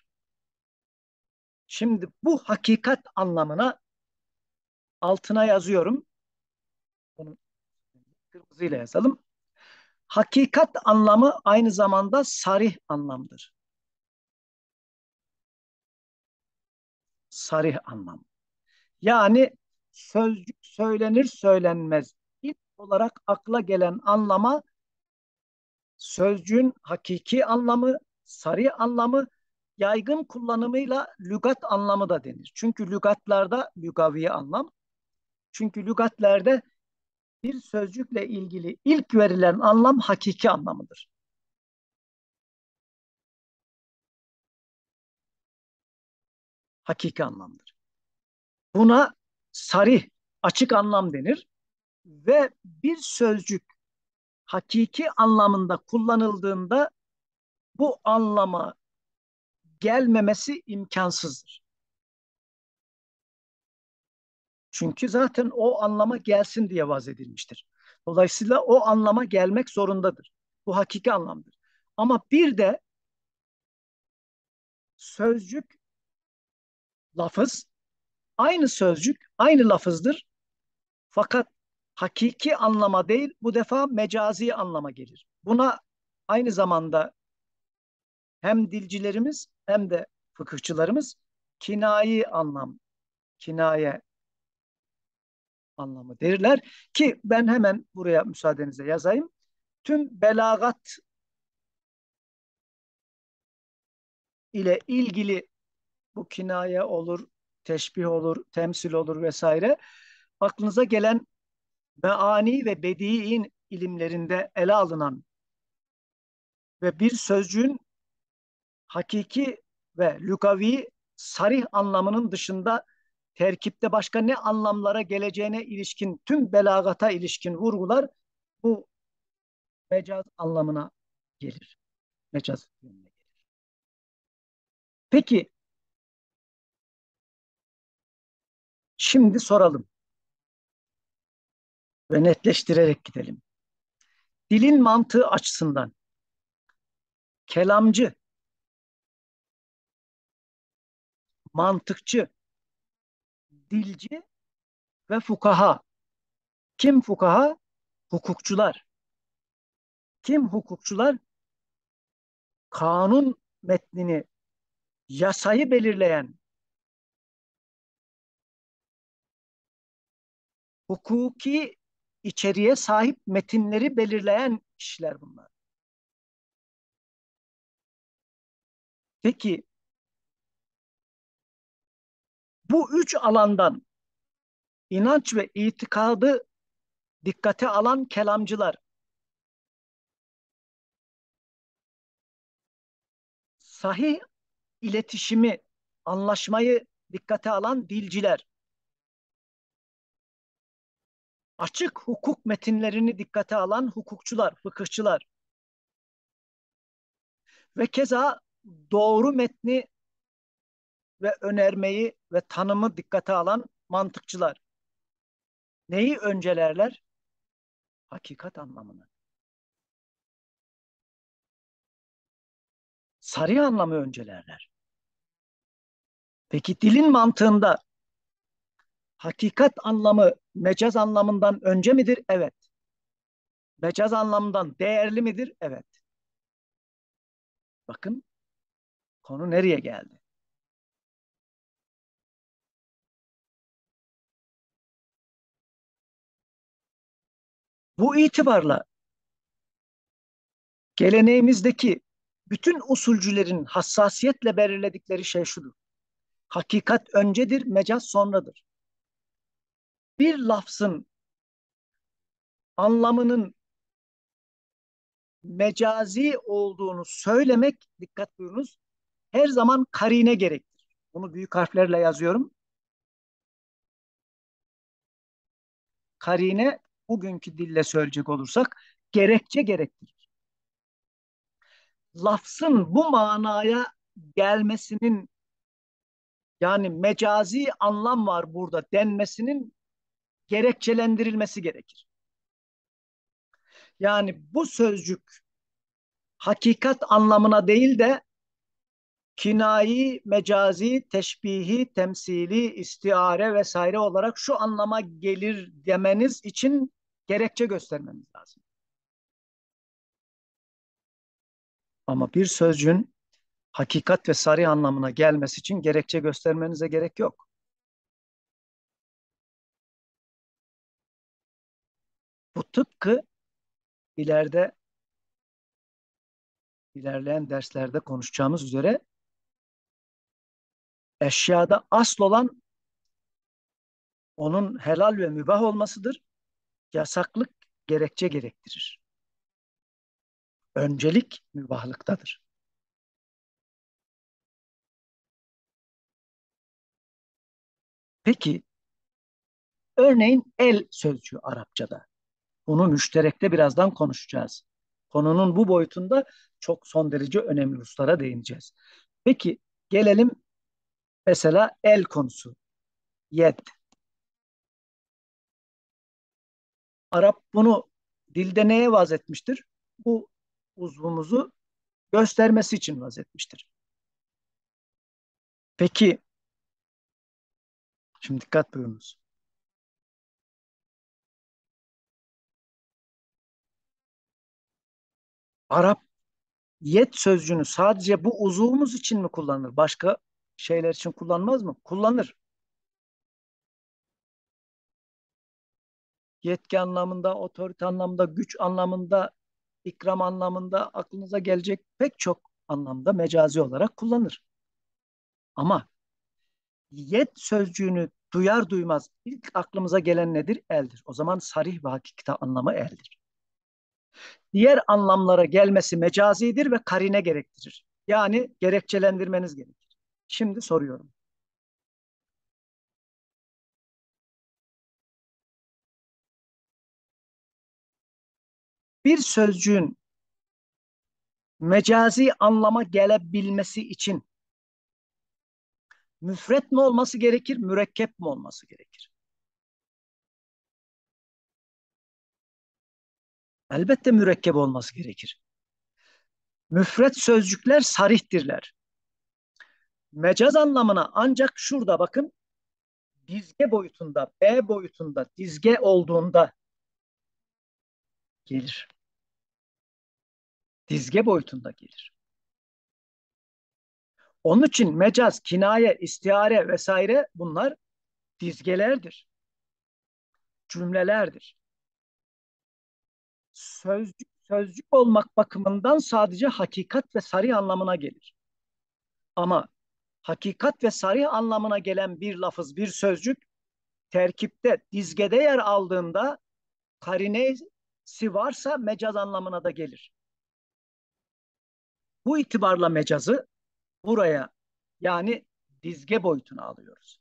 Speaker 1: Şimdi bu hakikat anlamına altına yazıyorum. Bunu kırmızıyla yazalım. Hakikat anlamı aynı zamanda sarih anlamdır. Sarih anlam. Yani sözcük söylenir söylenmez ilk olarak akla gelen anlama sözcüğün hakiki anlamı, sarih anlamı, yaygın kullanımıyla lügat anlamı da denir. Çünkü lügatlarda lügavi anlam. Çünkü lügatlerde bir sözcükle ilgili ilk verilen anlam hakiki anlamıdır. Hakiki anlamdır. Buna sarih, açık anlam denir ve bir sözcük hakiki anlamında kullanıldığında bu anlama gelmemesi imkansızdır. Çünkü zaten o anlama gelsin diye vaz edilmiştir. Dolayısıyla o anlama gelmek zorundadır. Bu hakiki anlamdır. Ama bir de sözcük, lafız, aynı sözcük, aynı lafızdır. Fakat hakiki anlama değil, bu defa mecazi anlama gelir. Buna aynı zamanda hem dilcilerimiz hem de fıkıhçılarımız kinayi anlam, kinaye anlamı derler ki ben hemen buraya müsaadenizle yazayım. Tüm belagat ile ilgili bu kinaye olur, teşbih olur, temsil olur vesaire aklınıza gelen meani ve bediî ilimlerinde ele alınan ve bir sözcüğün hakiki ve lugavi sarih anlamının dışında terkipte başka ne anlamlara geleceğine ilişkin tüm belagata ilişkin vurgular bu mecaz anlamına gelir. Mecaz yönüne gelir. Peki şimdi soralım ve netleştirerek gidelim. Dilin mantığı açısından kelamcı, mantıkçı, dilci ve fukaha. Kim fukaha? Hukukçular. Kim hukukçular? Kanun metnini, yasayı belirleyen, hukuki içeriğe sahip metinleri belirleyen kişiler bunlar. Peki bu üç alandan inanç ve itikadı dikkate alan kelamcılar, sahih iletişimi, anlaşmayı dikkate alan dilciler, açık hukuk metinlerini dikkate alan hukukçular, fıkıhçılar ve keza doğru metni ve önermeyi ve tanımı dikkate alan mantıkçılar. Neyi öncelerler? Hakikat anlamını. Sarih anlamı öncelerler. Peki dilin mantığında hakikat anlamı mecaz anlamından önce midir? Evet. Mecaz anlamından değerli midir? Evet. Bakın konu nereye geldi? Bu itibarla geleneğimizdeki bütün usulcülerin hassasiyetle belirledikleri şey şudur. Hakikat öncedir, mecaz sonradır. Bir lafzın anlamının mecazi olduğunu söylemek, dikkat buyurunuz, her zaman karine gerektir. Bunu büyük harflerle yazıyorum. Karine, bugünkü dille söyleyecek olursak, gerekçe gerektirir. Lafzın bu manaya gelmesinin, yani mecazi anlam var burada denmesinin gerekçelendirilmesi gerekir. Yani bu sözcük hakikat anlamına değil de kinayi, mecazi, teşbihi, temsili, istiare vesaire olarak şu anlama gelir demeniz için gerekçe göstermeniz lazım. Ama bir sözcüğün hakikat ve sarih anlamına gelmesi için gerekçe göstermenize gerek yok. Bu tıpkı ileride ilerleyen derslerde konuşacağımız üzere eşyada asıl olan onun helal ve mübah olmasıdır. Yasaklık gerekçe gerektirir. Öncelik mübahlıktadır. Peki örneğin el sözcüğü Arapçada. Bunu müşterekte birazdan konuşacağız. Konunun bu boyutunda çok son derece önemli hususlara değineceğiz. Peki gelelim mesela el konusu. Yed. Arap bunu dilde neye vaz etmiştir? Bu uzvumuzu göstermesi için vaz etmiştir. Peki şimdi dikkat buyurunuz. Arap yet sözcüğünü sadece bu uzuvumuz için mi kullanır? Başka şeyler için kullanmaz mı? Kullanır. Yetki anlamında, otorite anlamında, güç anlamında, ikram anlamında aklınıza gelecek pek çok anlamda mecazi olarak kullanır. Ama yet sözcüğünü duyar duymaz ilk aklımıza gelen nedir? Eldir. O zaman sarih ve hakikate anlamı eldir. Diğer anlamlara gelmesi mecazidir ve karine gerektirir. Yani gerekçelendirmeniz gerekir. Şimdi soruyorum. Bir sözcüğün mecazi anlama gelebilmesi için müfret mi olması gerekir, mürekkep mi olması gerekir? Elbette mürekkep olması gerekir. Müfret sözcükler sarihtirler. Mecaz anlamına ancak şurada bakın dizge boyutunda, B boyutunda dizge olduğunda gelir. Dizge boyutunda gelir. Onun için mecaz, kinaye, istiare vesaire bunlar dizgelerdir, cümlelerdir. Sözcük, sözcük olmak bakımından sadece hakikat ve sarih anlamına gelir. Ama hakikat ve sarih anlamına gelen bir lafız, bir sözcük terkipte, dizgede yer aldığında karinesi varsa mecaz anlamına da gelir. Bu itibarla mecazı buraya yani dizge boyutuna alıyoruz.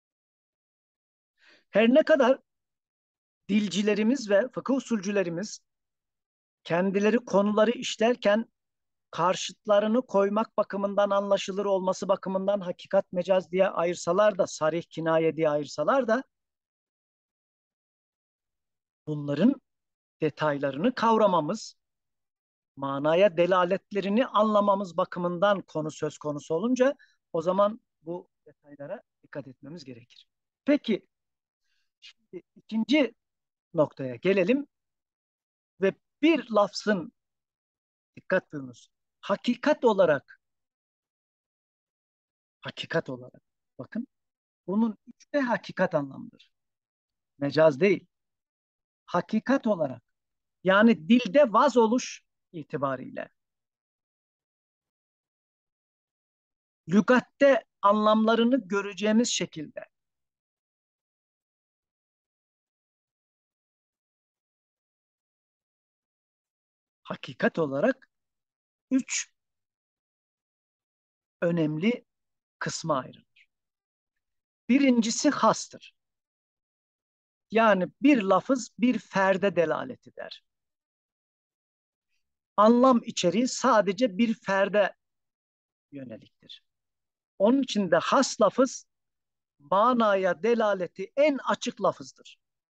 Speaker 1: Her ne kadar dilcilerimiz ve fıkıh usulcülerimiz kendileri konuları işlerken karşıtlarını koymak bakımından anlaşılır olması bakımından hakikat mecaz diye ayırsalar da sarih kinaye diye ayırsalar da bunların detaylarını kavramamız, manaya delaletlerini anlamamız bakımından konu söz konusu olunca o zaman bu detaylara dikkat etmemiz gerekir. Peki, şimdi ikinci noktaya gelelim ve bir lafzın, dikkat buyurunuz, hakikat olarak, hakikat olarak, bakın, bunun üçte hakikat anlamıdır. Mecaz değil. Hakikat olarak, yani dilde vaz oluş itibariyle, lügatte anlamlarını göreceğimiz şekilde, hakikat olarak üç önemli kısma ayrılır. Birincisi hastır. Yani bir lafız bir ferde delalet eder. Anlam içeriği sadece bir ferde yöneliktir. Onun için de has lafız manaya delaleti en açık lafızdır.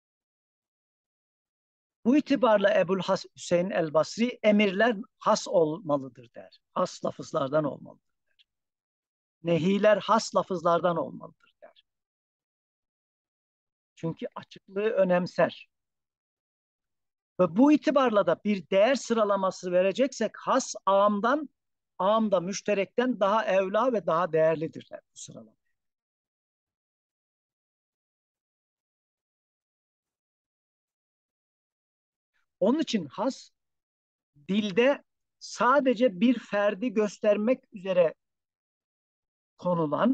Speaker 1: Bu itibarla Ebul Has Hüseyin el-Basri emirler has olmalıdır der. Has lafızlardan olmalıdır der. Nehiler has lafızlardan olmalıdır der. Çünkü açıklığı önemser. Ve bu itibarla da bir değer sıralaması vereceksek has ağamdan, ağam da müşterekten daha evla ve daha değerlidirler bu sıralama. Onun için has dilde sadece bir ferdi göstermek üzere konulan,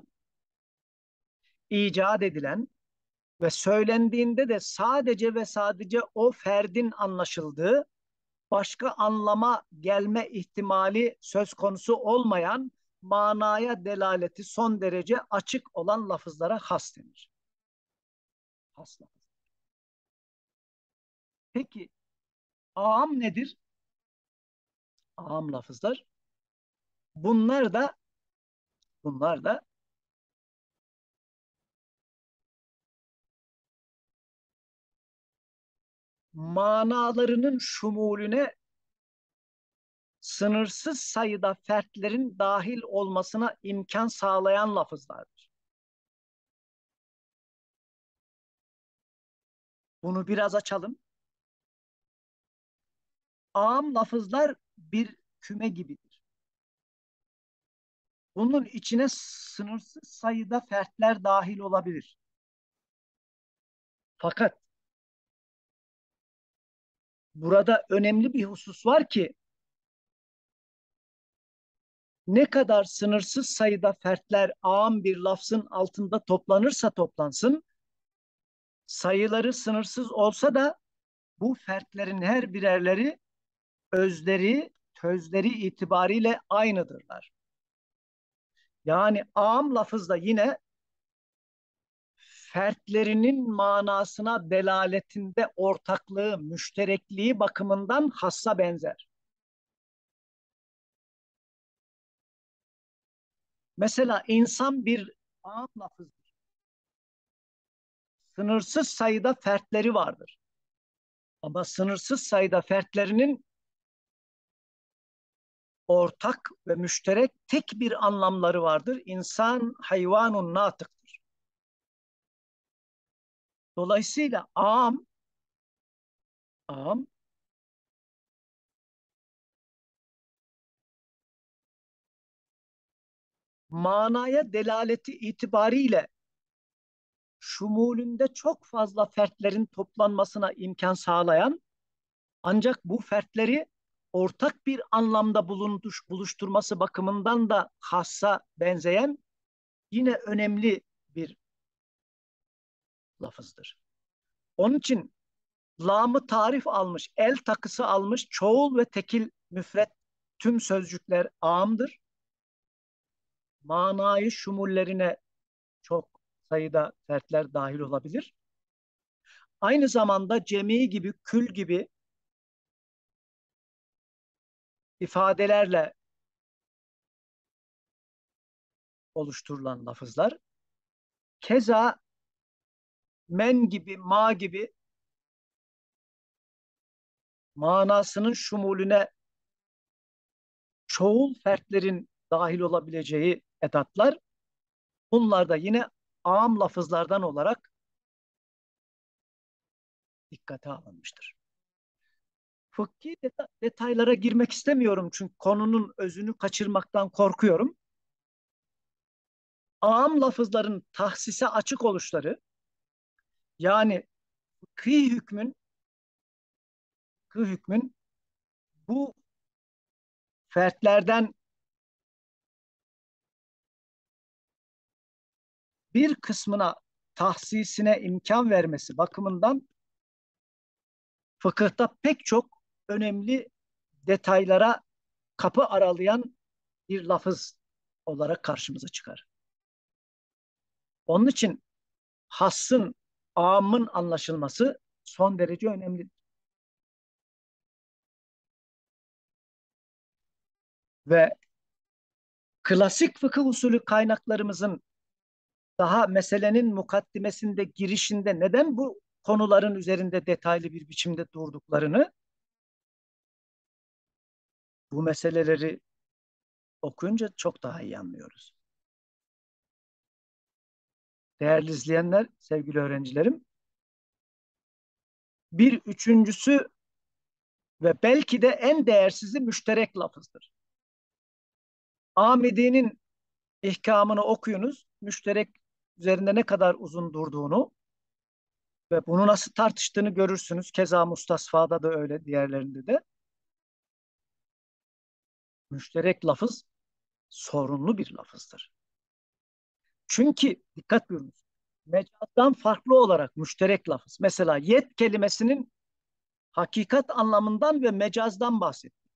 Speaker 1: icat edilen ve söylendiğinde de sadece ve sadece o ferdin anlaşıldığı, başka anlama gelme ihtimali söz konusu olmayan, manaya delaleti son derece açık olan lafızlara has denir. Has lafız. Peki am nedir? Am lafızlar. Bunlar da bunlar da manalarının şumulüne sınırsız sayıda fertlerin dahil olmasına imkan sağlayan lafızlardır. Bunu biraz açalım. Am lafızlar bir küme gibidir. Bunun içine sınırsız sayıda fertler dahil olabilir. Fakat burada önemli bir husus var ki ne kadar sınırsız sayıda fertler am bir lafzın altında toplanırsa toplansın, sayıları sınırsız olsa da bu fertlerin her birerleri özleri, tözleri itibariyle aynıdırlar. Yani am lafızda yine fertlerinin manasına delaletinde ortaklığı, müşterekliği bakımından hassa benzer. Mesela insan bir am lafızdır. Sınırsız sayıda fertleri vardır. Ama sınırsız sayıda fertlerinin ortak ve müşterek tek bir anlamları vardır. İnsan hayvanun natıktır. Dolayısıyla am, am manaya delaleti itibariyle şumulünde çok fazla fertlerin toplanmasına imkan sağlayan, ancak bu fertleri ortak bir anlamda bulunduş, buluşturması bakımından da hassa benzeyen yine önemli bir lafızdır. Onun için lamı tarif almış, el takısı almış çoğul ve tekil müfret tüm sözcükler ağamdır. Manayı şumullerine çok sayıda fertler dahil olabilir. Aynı zamanda cemi gibi, kül gibi ifadelerle oluşturulan lafızlar. Keza men gibi, ma gibi manasının şumulüne çoğul fertlerin dahil olabileceği edatlar, bunlar da yine âam lafızlardan olarak dikkate alınmıştır. Fıkhi detaylara girmek istemiyorum çünkü konunun özünü kaçırmaktan korkuyorum. Âam lafızların tahsise açık oluşları, yani fıkhi hükmün, fıkhi hükmün bu fertlerden bir kısmına tahsisine imkan vermesi bakımından fıkıhta pek çok önemli detaylara kapı aralayan bir lafız olarak karşımıza çıkar. Onun için hassın, amın anlaşılması son derece önemli. Ve klasik fıkıh usulü kaynaklarımızın daha meselenin mukaddimesinde, girişinde neden bu konuların üzerinde detaylı bir biçimde durduklarını, bu meseleleri okuyunca çok daha iyi anlıyoruz. Değerli izleyenler, sevgili öğrencilerim, bir üçüncüsü ve belki de en değersizi müşterek lafızdır. Amedi'nin ihkamını okuyunuz, müşterek üzerinde ne kadar uzun durduğunu ve bunu nasıl tartıştığını görürsünüz. Keza Mustasfa'da da öyle, diğerlerinde de. Müşterek lafız sorunlu bir lafızdır. Çünkü dikkat buyurunuz, mecazdan farklı olarak müşterek lafız. Mesela yet kelimesinin hakikat anlamından ve mecazdan bahsettik.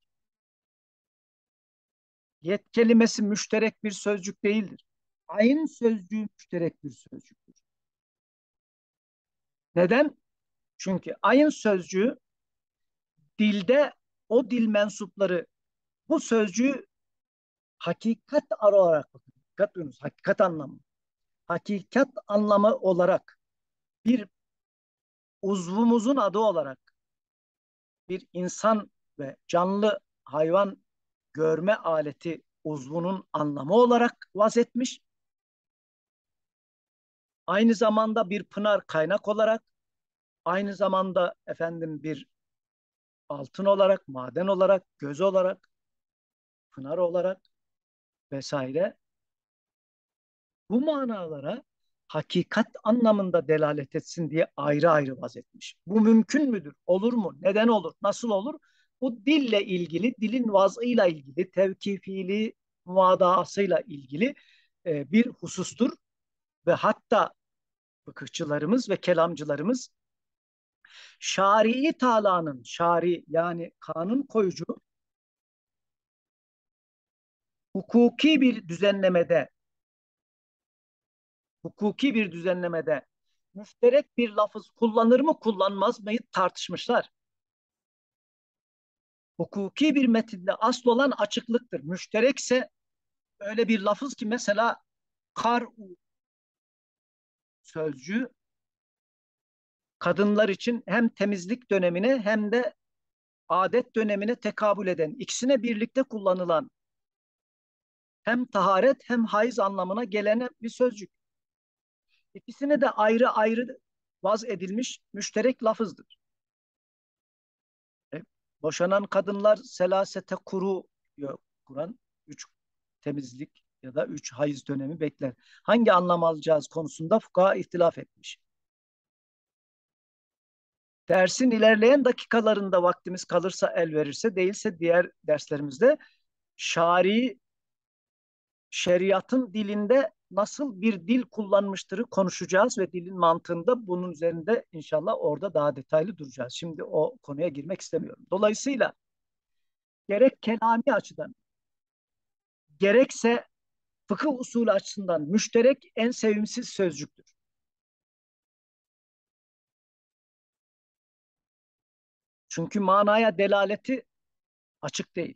Speaker 1: Yet kelimesi müşterek bir sözcük değildir. Ayn sözcüğü müşterek bir sözcüktür. Neden? Çünkü ayn sözcüğü dilde o dil mensupları bu sözcüğü hakikat olarak bakın. Dikkat buyurunuz, hakikat anlamı. Hakikat anlamı olarak bir uzvumuzun adı olarak bir insan ve canlı hayvan görme aleti uzvunun anlamı olarak vazetmiş. Aynı zamanda bir pınar kaynak olarak, aynı zamanda efendim bir altın olarak, maden olarak, göz olarak, pınar olarak vesaire, bu manalara hakikat anlamında delalet etsin diye ayrı ayrı vazetmiş. Bu mümkün müdür? Olur mu? Neden olur? Nasıl olur? Bu dille ilgili, dilin vazıyla ilgili, tevkifili, muvadaasıyla ilgili e, bir husustur. Ve hatta fıkıhçılarımız ve kelamcılarımız şarii talanın, şari yani kanun koyucu, hukuki bir düzenlemede, hukuki bir düzenlemede müşterek bir lafız kullanır mı kullanmaz mı tartışmışlar. Hukuki bir metinde asıl olan açıklıktır. Müşterekse öyle bir lafız ki mesela kar sözcüğü kadınlar için hem temizlik dönemine hem de adet dönemine tekabül eden, ikisine birlikte kullanılan, hem taharet hem hayız anlamına gelen bir sözcük. İkisine de ayrı ayrı vaz edilmiş müşterek lafızdır. E, boşanan kadınlar selasete kuru diyor Kur'an. Üç temizlik ya da üç hayız dönemi bekler. Hangi anlam alacağız konusunda fukaha ihtilaf etmiş. Dersin ilerleyen dakikalarında vaktimiz kalırsa el verirse, değilse diğer derslerimizde şari şeriatın dilinde nasıl bir dil kullanmıştırı konuşacağız ve dilin mantığında bunun üzerinde inşallah orada daha detaylı duracağız. Şimdi o konuya girmek istemiyorum. Dolayısıyla gerek kelami açıdan gerekse fıkıh usulü açısından müşterek en sevimsiz sözcüktür. Çünkü manaya delaleti açık değil.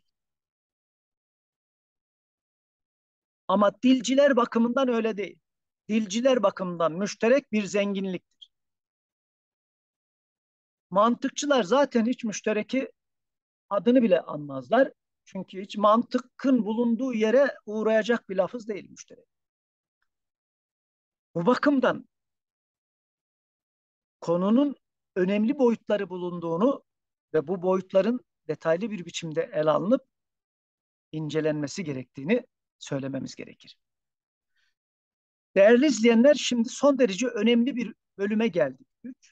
Speaker 1: Ama dilciler bakımından öyle değil. Dilciler bakımından müşterek bir zenginliktir. Mantıkçılar zaten hiç müştereki adını bile anmazlar. Çünkü hiç mantıkın bulunduğu yere uğrayacak bir lafız değil müşterek. Bu bakımdan konunun önemli boyutları bulunduğunu ve bu boyutların detaylı bir biçimde ele alınıp incelenmesi gerektiğini söylememiz gerekir. Değerli izleyenler, şimdi son derece önemli bir bölüme geldik. Üç,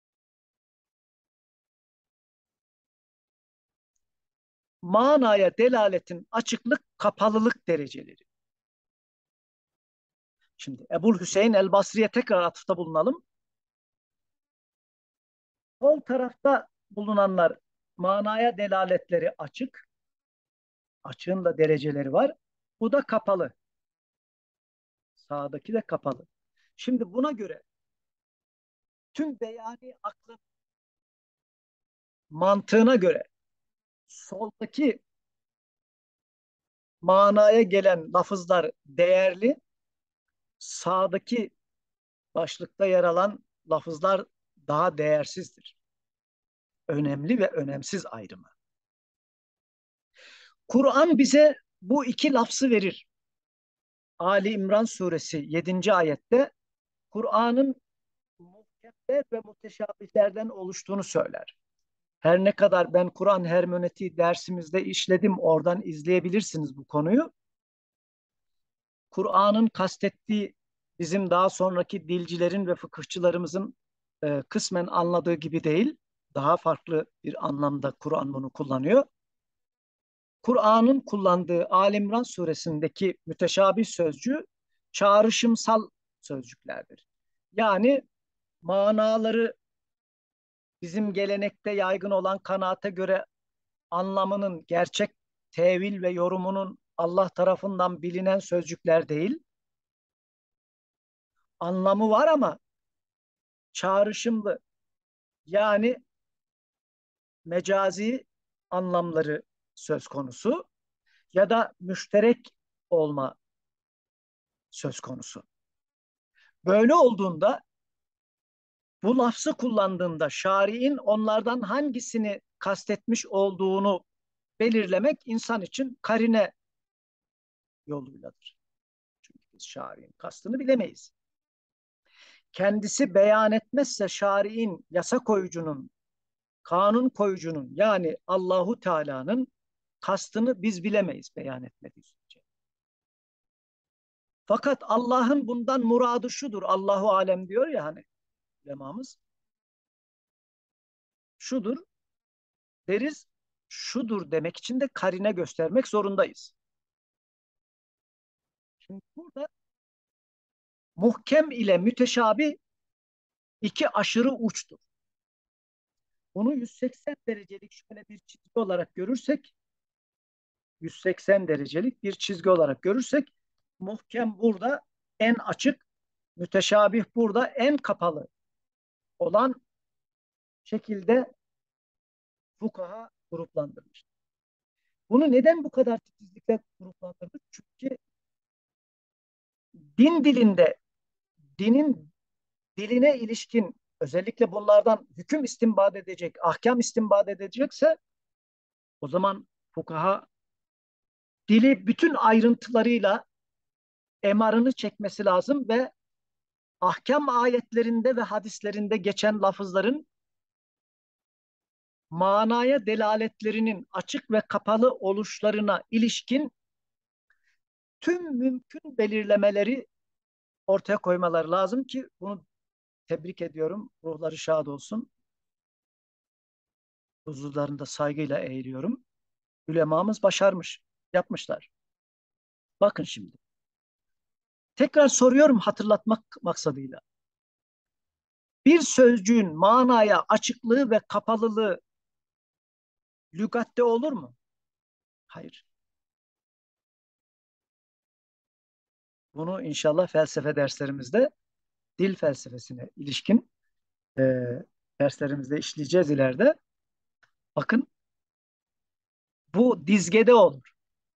Speaker 1: manaya delaletin açıklık, kapalılık dereceleri. Şimdi Ebul Hüseyin el-Basri'ye tekrar atıfta bulunalım. Sol tarafta bulunanlar manaya delaletleri açık. Açığın da dereceleri var. Bu da kapalı. Sağdaki de kapalı. Şimdi buna göre tüm beyani aklın mantığına göre soldaki manaya gelen lafızlar değerli, sağdaki başlıkta yer alan lafızlar daha değersizdir. Önemli ve önemsiz ayrımı. Kur'an bize bu iki lafzı verir. Ali İmran suresi yedinci ayette Kur'an'ın muhkemler ve muteşabihlerden oluştuğunu söyler. Her ne kadar ben Kur'an hermeneutiği dersimizde işledim, oradan izleyebilirsiniz bu konuyu. Kur'an'ın kastettiği bizim daha sonraki dilcilerin ve fıkıhçılarımızın e, kısmen anladığı gibi değil. Daha farklı bir anlamda Kur'an bunu kullanıyor. Kur'an'ın kullandığı Ali İmran suresindeki müteşabih sözcüğü çağrışımsal sözcüklerdir. Yani manaları bizim gelenekte yaygın olan kanaate göre anlamının gerçek tevil ve yorumunun Allah tarafından bilinen sözcükler değil. Anlamı var ama çağrışımlı, yani mecazi anlamları söz konusu ya da müşterek olma söz konusu. Böyle olduğunda bu lafzı kullandığında şari'in onlardan hangisini kastetmiş olduğunu belirlemek insan için karine yoluyladır. Çünkü biz şari'in kastını bilemeyiz. Kendisi beyan etmezse şari'in, yasa koyucunun, kanun koyucunun, yani Allahu Teala'nın kastını biz bilemeyiz beyan etmediği sürece. Fakat Allah'ın bundan muradı şudur. Allahu alem diyor ya hani ulemamız. Şudur deriz. Şudur demek için de karine göstermek zorundayız. Şimdi burada muhkem ile müteşabih iki aşırı uçtur. Bunu yüz seksen derecelik şöyle bir çizgi olarak görürsek, yüz seksen derecelik bir çizgi olarak görürsek, muhkem burada en açık, müteşabih burada en kapalı olan şekilde fukaha gruplandırmış. Bunu neden bu kadar titizlikle gruplandırdık? Çünkü din dilinde, dinin diline ilişkin özellikle bunlardan hüküm istinbat edecek, ahkam istinbat edecekse o zaman fukaha dili bütün ayrıntılarıyla emarını çekmesi lazım ve ahkam ayetlerinde ve hadislerinde geçen lafızların manaya delaletlerinin açık ve kapalı oluşlarına ilişkin tüm mümkün belirlemeleri ortaya koymaları lazım ki bunu tebrik ediyorum. Ruhları şad olsun. Huzurlarında saygıyla eğiliyorum. Ülemamız başarmış, yapmışlar. Bakın şimdi. Tekrar soruyorum hatırlatmak maksadıyla. Bir sözcüğün manaya açıklığı ve kapalılığı lügatte olur mu? Hayır. Bunu inşallah felsefe derslerimizde dil felsefesine ilişkin e, derslerimizde işleyeceğiz ileride. Bakın bu dizgede olur.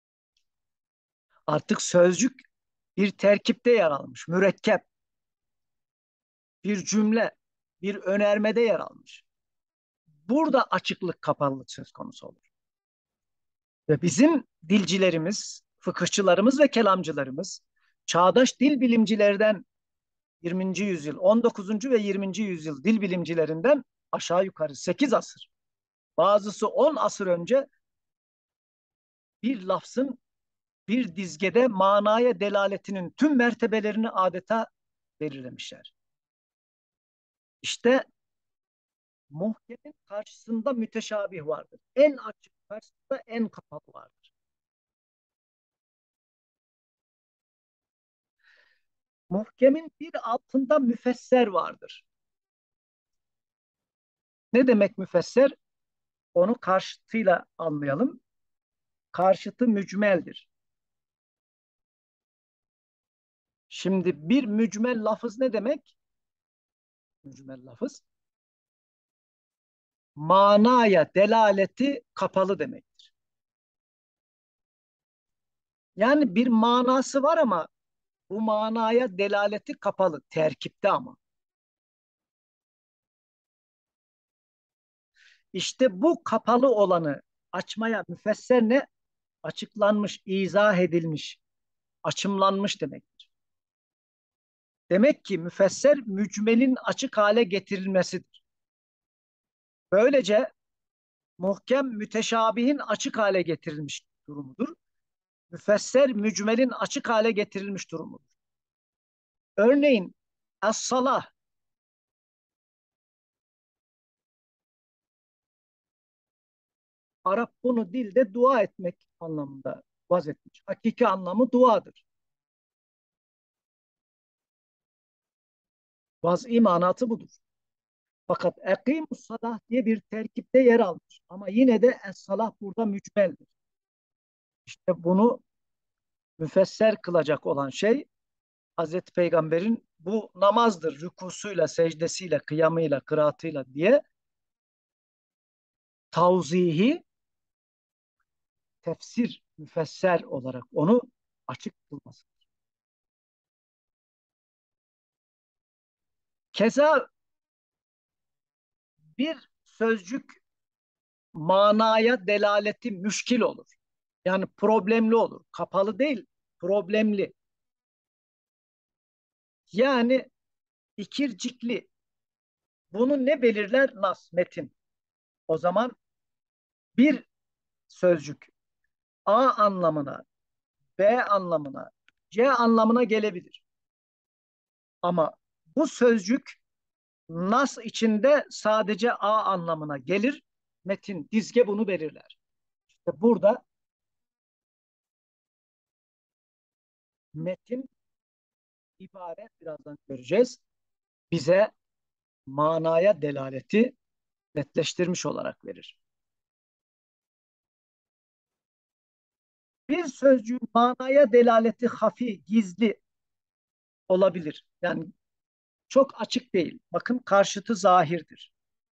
Speaker 1: Artık sözcük bir terkipte yer almış, mürekkep, bir cümle, bir önermede yer almış. burada açıklık kapalılık söz konusu olur. Ve bizim dilcilerimiz, fıkıhçılarımız ve kelamcılarımız çağdaş dil bilimcilerden yirminci yüzyıl, on dokuzuncu ve yirminci yüzyıl dil bilimcilerinden aşağı yukarı sekiz asır, bazısı on asır önce bir lafzın bir dizgede manaya delaletinin tüm mertebelerini adeta belirlemişler. İşte muhkemin karşısında müteşabih vardır. En açık karşısında en kapalı vardır. Muhkemin bir altında müfesser vardır. Ne demek müfesser? Onu karşıtıyla anlayalım. Karşıtı mücmeldir. Şimdi bir mücmel lafız ne demek? Mücmel lafız manaya delaleti kapalı demektir. Yani bir manası var ama bu manaya delaleti kapalı, terkipte ama. İşte bu kapalı olanı açmaya müfesser ne? Açıklanmış, izah edilmiş, açımlanmış demektir. Demek ki müfesser mücmelin açık hale getirilmesidir. Böylece muhkem müteşabihin açık hale getirilmiş durumudur. Müfesser mücmelin açık hale getirilmiş durumudur. Örneğin es-salah, Arap bunu dilde dua etmek anlamında vaz etmiş. Hakiki anlamı duadır. Vaz'i manatı budur. Fakat ekimus salah diye bir terkipte yer almış. Ama yine de es-salah burada mücmeldir. İşte bunu müfesser kılacak olan şey Hazreti Peygamber'in bu namazdır. Rükusuyla, secdesiyle, kıyamıyla, kıraatıyla diye tavzihi, tefsir, müfesser olarak onu açık kılması. Keza bir sözcük manaya delaleti müşkil olur. Yani problemli olur. Kapalı değil, problemli. Yani ikircikli. Bunu ne belirler? Nas, metin. O zaman bir sözcük A anlamına, B anlamına, C anlamına gelebilir. Ama bu sözcük nas içinde sadece A anlamına gelir. Metin, dizge bunu belirler. İşte burada metin, ibare birazdan göreceğiz. Bize manaya delaleti netleştirmiş olarak verir. Bir sözcüğün manaya delaleti hafi, gizli olabilir. Yani çok açık değil. Bakın karşıtı zahirdir.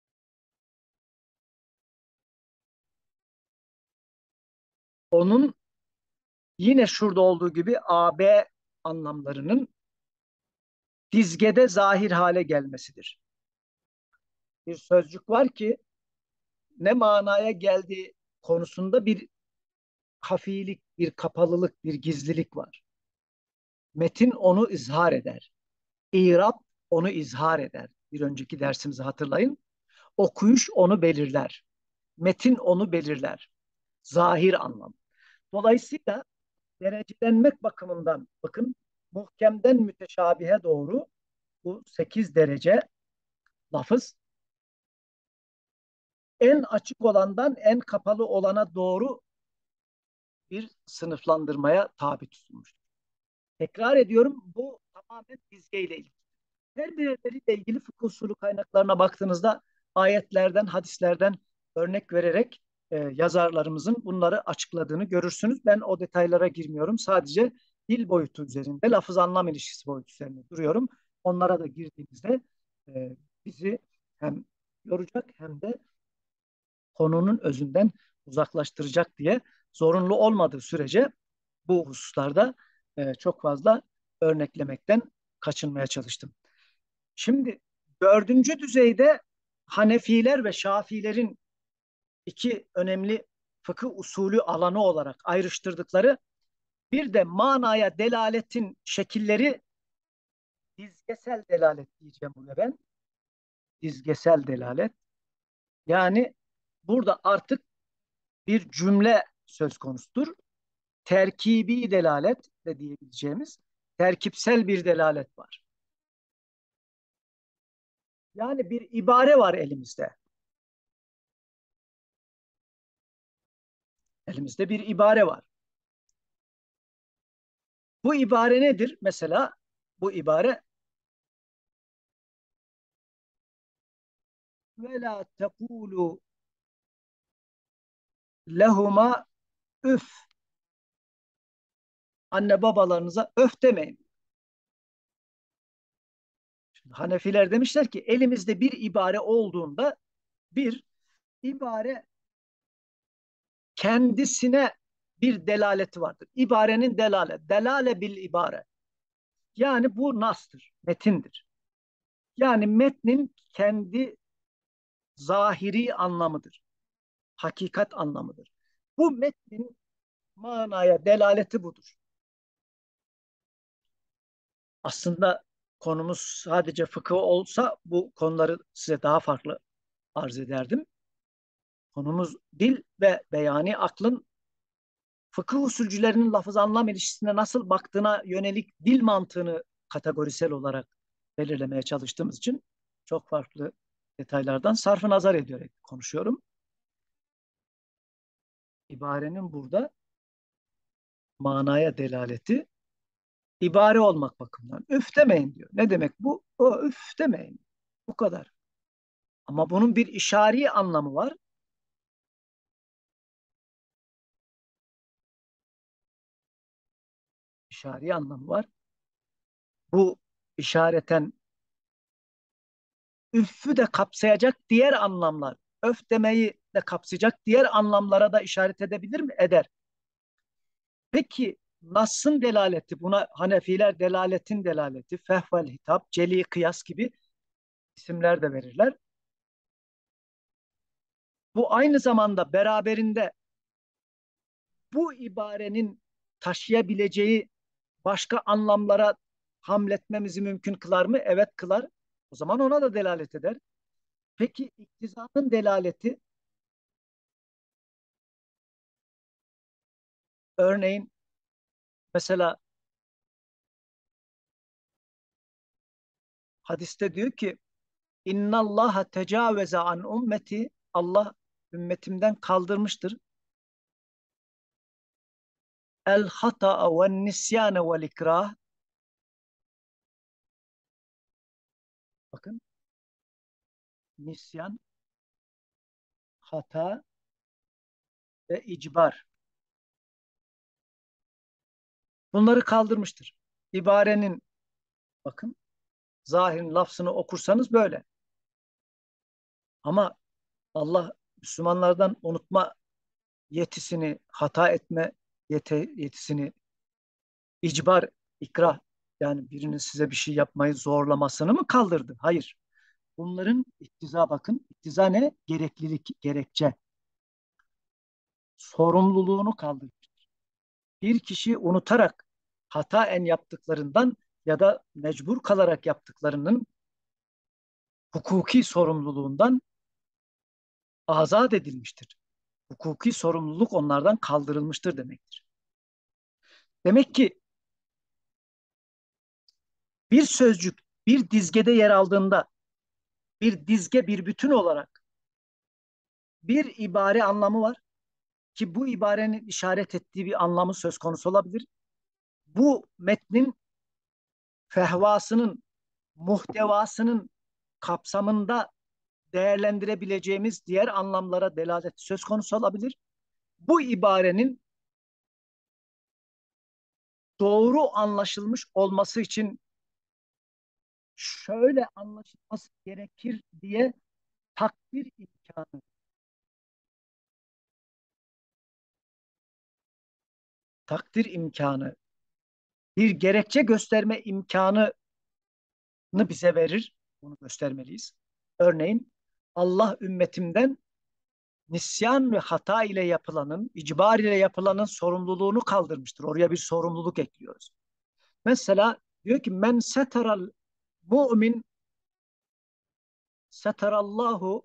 Speaker 1: Onun yine şurada olduğu gibi A B anlamlarının dizgede zahir hale gelmesidir. Bir sözcük var ki ne manaya geldiği konusunda bir hafilik, bir kapalılık, bir gizlilik var. Metin onu izhar eder. İrab onu izhar eder. Bir önceki dersimizi hatırlayın. Okuyuş onu belirler. Metin onu belirler. Zahir anlam. Dolayısıyla derecelenmek bakımından bakın muhkemden müteşabihe doğru bu sekiz derece lafız en açık olandan en kapalı olana doğru bir sınıflandırmaya tabi tutulmuştur. Tekrar ediyorum bu tamamen dizgeyle ilgili. Her birileriyle ilgili fıkıh usulü kaynaklarına baktığınızda ayetlerden, hadislerden örnek vererek e, yazarlarımızın bunları açıkladığını görürsünüz. Ben o detaylara girmiyorum. Sadece dil boyutu üzerinde, lafız anlam ilişkisi boyutu üzerinde duruyorum. Onlara da girdiğimizde e, bizi hem yoracak hem de konunun özünden uzaklaştıracak diye zorunlu olmadığı sürece bu hususlarda e, çok fazla örneklemekten kaçınmaya çalıştım. Şimdi dördüncü düzeyde Hanefiler ve Şafilerin iki önemli fıkıh usulü alanı olarak ayrıştırdıkları bir de manaya delaletin şekilleri, dizgesel delalet diyeceğim buna ben. Dizgesel delalet. Yani burada artık bir cümle söz konusudur. Terkibi delalet de diyebileceğimiz terkipsel bir delalet var. Yani bir ibare var elimizde. Elimizde bir ibare var. Bu ibare nedir? Mesela bu ibare ve la tekulu lehuma üf. Anne babalarınıza öf demeyin. Şimdi Hanefiler demişler ki elimizde bir ibare olduğunda bir ibare kendisine bir delaleti vardır. İbarenin delale, delale bil ibare. Yani bu nastır, metindir. Yani metnin kendi zahiri anlamıdır, hakikat anlamıdır. Bu metnin manaya delaleti budur. Aslında konumuz sadece fıkıh olsa bu konuları size daha farklı arz ederdim. Konumuz dil ve beyani aklın fıkıh usulcülerinin lafız anlam ilişkisine nasıl baktığına yönelik dil mantığını kategorisel olarak belirlemeye çalıştığımız için çok farklı detaylardan sarfı nazar ederek konuşuyorum. İbarenin burada manaya delaleti ibare olmak bakımından. Üf demeyin diyor. Ne demek bu? O üf demeyin. Bu kadar. Ama bunun bir işari anlamı var. İşari anlamı var. Bu işareten üffü de kapsayacak diğer anlamlar, öf demeyi de kapsayacak diğer anlamlara da işaret edebilir mi? Eder. Peki Nas'ın delaleti, buna Hanefiler delaletin delaleti, fehvel hitap, celi kıyas gibi isimler de verirler. Bu aynı zamanda beraberinde bu ibarenin taşıyabileceği başka anlamlara hamletmemizi mümkün kılar mı? Evet kılar. O zaman ona da delalet eder. Peki iktizanın delaleti, örneğin mesela hadiste diyor ki İnnallaha tecavüze an ümmeti, Allah ümmetimden kaldırmıştır. El hata'a ve nisyane vel ikrah. Bakın nisyan, hata ve icbar. Bunları kaldırmıştır. İbarenin bakın zahirin lafzını okursanız böyle. Ama Allah Müslümanlardan unutma yetisini, hata etme yete, yetisini, icbar, ikrah, yani birinin size bir şey yapmayı zorlamasını mı kaldırdı? Hayır. Bunların iktiza bakın. İktiza ne? Gereklilik, gerekçe. Sorumluluğunu kaldırır. Bir kişi unutarak hataen yaptıklarından ya da mecbur kalarak yaptıklarının hukuki sorumluluğundan azat edilmiştir. Hukuki sorumluluk onlardan kaldırılmıştır demektir. Demek ki bir sözcük bir dizgede yer aldığında bir dizge bir bütün olarak bir ibare anlamı var ki bu ibarenin işaret ettiği bir anlamı söz konusu olabilir. Bu metnin fehvasının, muhtevasının kapsamında değerlendirebileceğimiz diğer anlamlara delalet söz konusu olabilir. Bu ibarenin doğru anlaşılmış olması için şöyle anlaşılması gerekir diye takdir imkanı, takdir imkanı, bir gerekçe gösterme imkanını bize verir. Bunu göstermeliyiz. Örneğin Allah ümmetimden nisyan ve hata ile yapılanın, icbar ile yapılanın sorumluluğunu kaldırmıştır. Oraya bir sorumluluk ekliyoruz. Mesela diyor ki men seteral mu'min seterallahu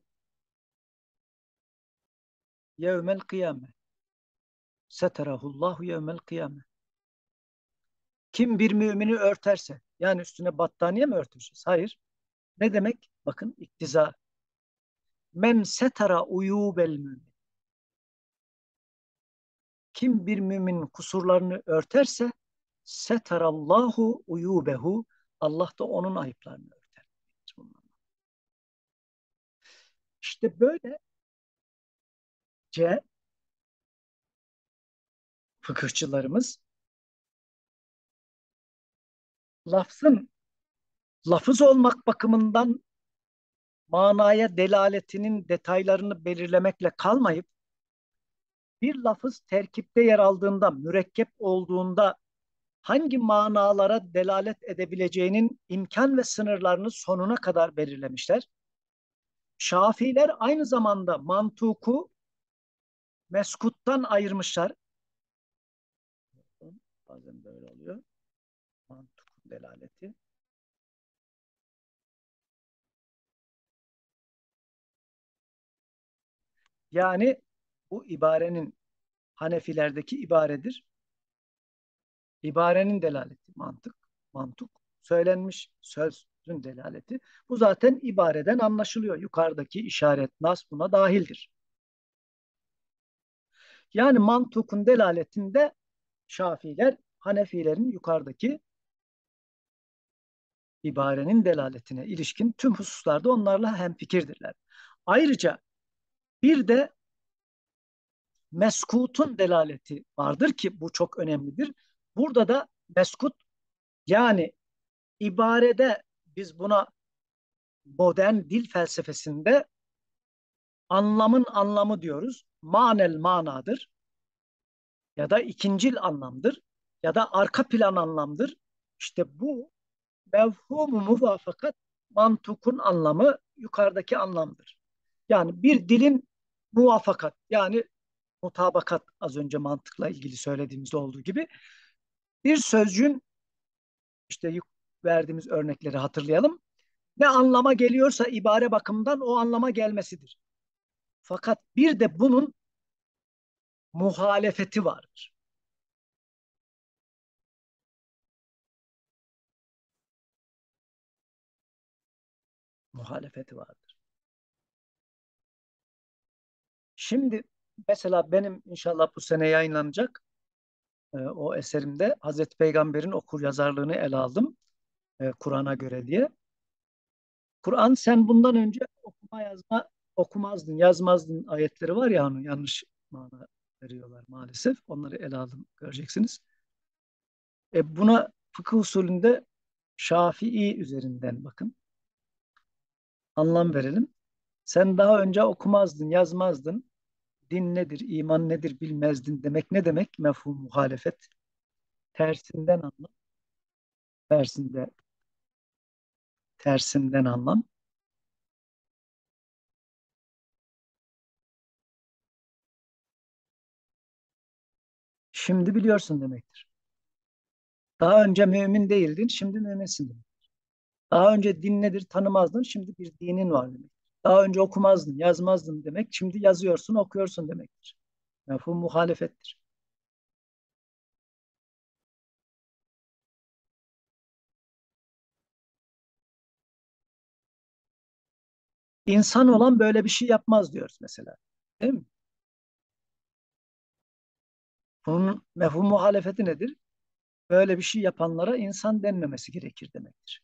Speaker 1: yevmel kıyame. Seterahullahu yevmel kıyame. Kim bir mümini örterse, yani üstüne battaniye mi örteceğiz? Hayır. Ne demek? Bakın iktiza. Men setera uyubel mümin. Kim bir müminin kusurlarını örterse seterallahu uyubehu. Allah da onun ayıplarını örter. İşte böylece fıkıhçılarımız lafzın lafız olmak bakımından manaya delaletinin detaylarını belirlemekle kalmayıp bir lafız terkipte yer aldığında, mürekkep olduğunda hangi manalara delalet edebileceğinin imkan ve sınırlarını sonuna kadar belirlemişler. Şafiiler aynı zamanda mantuku meskuttan ayırmışlar. Bazen böyle oluyor. Mantuk delaleti. Yani bu ibarenin Hanefilerdeki ibaredir. İbarenin delaleti mantık, mantuk söylenmiş sözün delaleti. Bu zaten ibareden anlaşılıyor. Yukarıdaki işaret, nas buna dahildir. Yani mantukun delaletinde Şafiiler, Hanefilerin yukarıdaki ibarenin delaletine ilişkin tüm hususlarda onlarla hemfikirdirler. Ayrıca bir de meskutun delaleti vardır ki bu çok önemlidir. Burada da meskut, yani ibarede biz buna modern dil felsefesinde anlamın anlamı diyoruz. Manel manadır ya da ikincil anlamdır ya da arka plan anlamdır. İşte bu mevhumu muvafakat mantukun anlamı yukarıdaki anlamdır. Yani bir dilin muvafakat, yani mutabakat, az önce mantıkla ilgili söylediğimizde olduğu gibi bir sözcüğün, işte verdiğimiz örnekleri hatırlayalım. Ne anlama geliyorsa ibare bakımından o anlama gelmesidir. Fakat bir de bunun muhalefeti vardır. Muhalefeti vardır. Şimdi mesela benim inşallah bu sene yayınlanacak e, o eserimde Hazreti Peygamber'in okur yazarlığını ele aldım, e, Kur'an'a göre diye. Kur'an, sen bundan önce okuma yazma okumazdın, yazmazdın ayetleri var ya, onu yanlış mana veriyorlar maalesef. Onları ele aldım, göreceksiniz. E, buna fıkıh usulünde Şafii üzerinden bakın. Anlam verelim. Sen daha önce okumazdın, yazmazdın. Din nedir, iman nedir bilmezdin demek ne demek? Mefhum muhalefet. Tersinden anlam. Tersinde, tersinden anlam. Şimdi biliyorsun demektir. Daha önce mümin değildin, şimdi müminsin demek. Daha önce din nedir tanımazdın, şimdi bir dinin var demek. Daha önce okumazdın, yazmazdın demek, şimdi yazıyorsun, okuyorsun demektir. Mefhum muhalefettir. İnsan olan böyle bir şey yapmaz diyoruz mesela. Değil mi? Bunun mefhum muhalefeti nedir? Böyle bir şey yapanlara insan denmemesi gerekir demektir.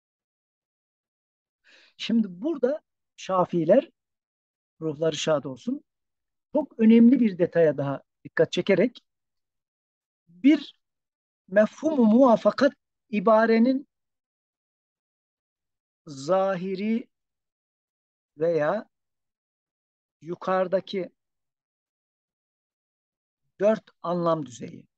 Speaker 1: Şimdi burada Şafiiler, ruhları şad olsun, çok önemli bir detaya daha dikkat çekerek bir mefhumu muvafakat ibarenin zahiri veya yukarıdaki dört anlam düzeyi.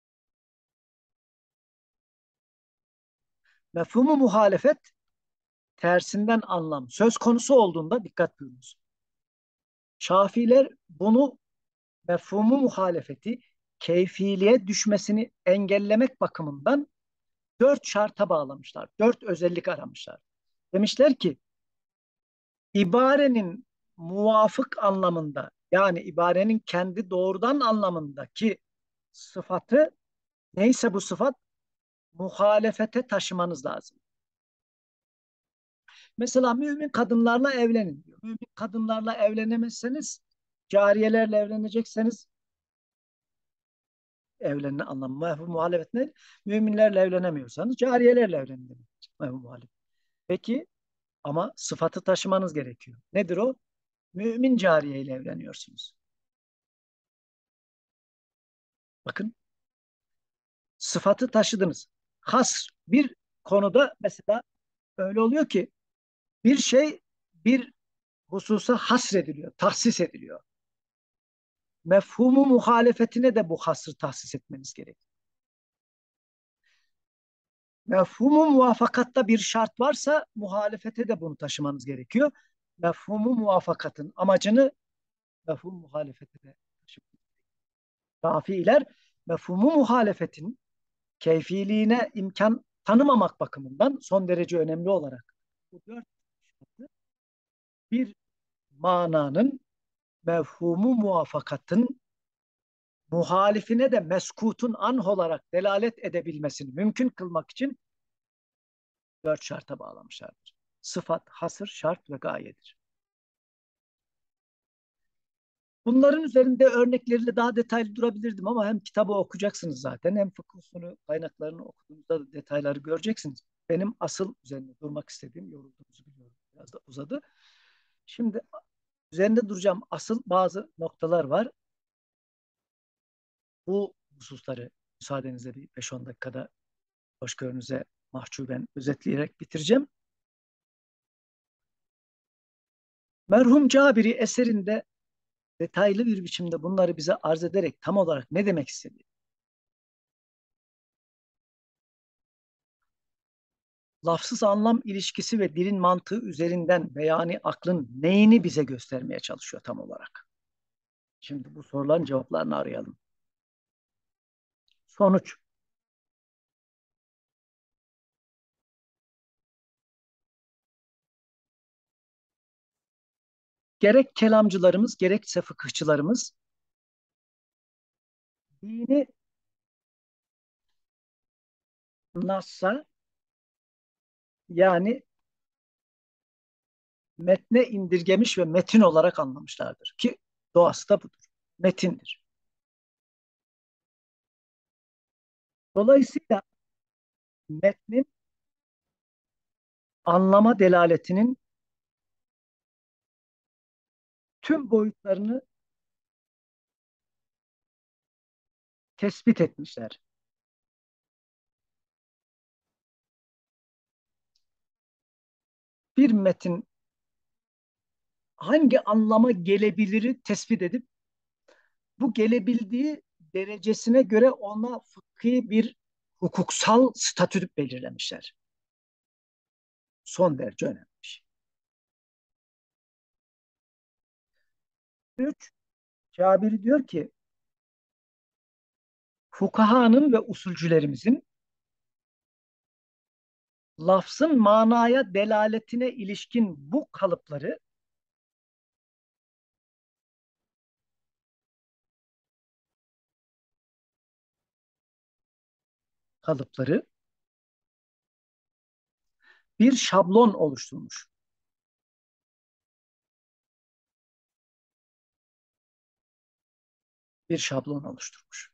Speaker 1: Mefhumu muhalefet tersinden anlam söz konusu olduğunda dikkat buyurunuz. Şafiler bunu mefhumu muhalefeti keyfiliğe düşmesini engellemek bakımından dört şarta bağlamışlar. Dört özellik aramışlar. Demişler ki ibarenin muvafık anlamında yani ibarenin kendi doğrudan anlamındaki sıfatı neyse bu sıfat muhalefete taşımanız lazım. Mesela mümin kadınlarla evlenin diyor. Mümin kadınlarla evlenemezseniz cariyelerle evlenecekseniz evlenme anlamı mefhum muhalefet ne? Müminlerle evlenemiyorsanız cariyelerle evlenin. Mefhum muhalefet. Peki ama sıfatı taşımanız gerekiyor. Nedir o? Mümin cariye ile evleniyorsunuz. Bakın sıfatı taşıdınız. Has bir konuda mesela öyle oluyor ki bir şey bir hususa hasrediliyor, tahsis ediliyor. Mefhumu muhalefetine de bu hasrı tahsis etmeniz gerekiyor. Mefhumu muvafakatta bir şart varsa muhalefete de bunu taşımanız gerekiyor. Mefhumu muvafakatın amacını mefhum muhalefete de taşımanız. Rafiiler mefhumu muhalefetin keyfiliğine imkan tanımamak bakımından son derece önemli olarak bu dört şartı bir mananın mefhumu muvafakatın muhalifine de meskutun anh olarak delalet edebilmesini mümkün kılmak için dört şarta bağlamışlardır. Sıfat, hasır, şart ve gayedir. Bunların üzerinde örnekleriyle daha detaylı durabilirdim ama hem kitabı okuyacaksınız zaten hem fıkıh usulü kaynaklarını okuduğunuzda da detayları göreceksiniz. Benim asıl üzerinde durmak istediğim, yorulduğumuzu biliyorum, biraz da uzadı. Şimdi üzerinde duracağım asıl bazı noktalar var. Bu hususları müsaadenizle bir beş on dakikada hoşgörünüze mahcuben özetleyerek bitireceğim. Merhum Cabiri eserinde detaylı bir biçimde bunları bize arz ederek tam olarak ne demek istedi? Lafsız anlam ilişkisi ve dilin mantığı üzerinden ve yani aklın neyini bize göstermeye çalışıyor tam olarak? Şimdi bu soruların cevaplarını arayalım. Sonuç. Gerek kelamcılarımız gerekse fıkıhçılarımız dini nassa yani metne indirgemiş ve metin olarak anlamışlardır. Ki doğası da budur. Metindir. Dolayısıyla metnin anlama delaletinin tüm boyutlarını tespit etmişler. Bir metin hangi anlama gelebiliri tespit edip bu gelebildiği derecesine göre ona fıkhi bir hukuksal statü belirlemişler. Son derece önemli bir şey. Üç, Cabiri diyor ki fukahanın ve usulcülerimizin lafzın manaya delaletine ilişkin bu kalıpları kalıpları bir şablon oluşturmuş. Bir şablon oluşturmuş.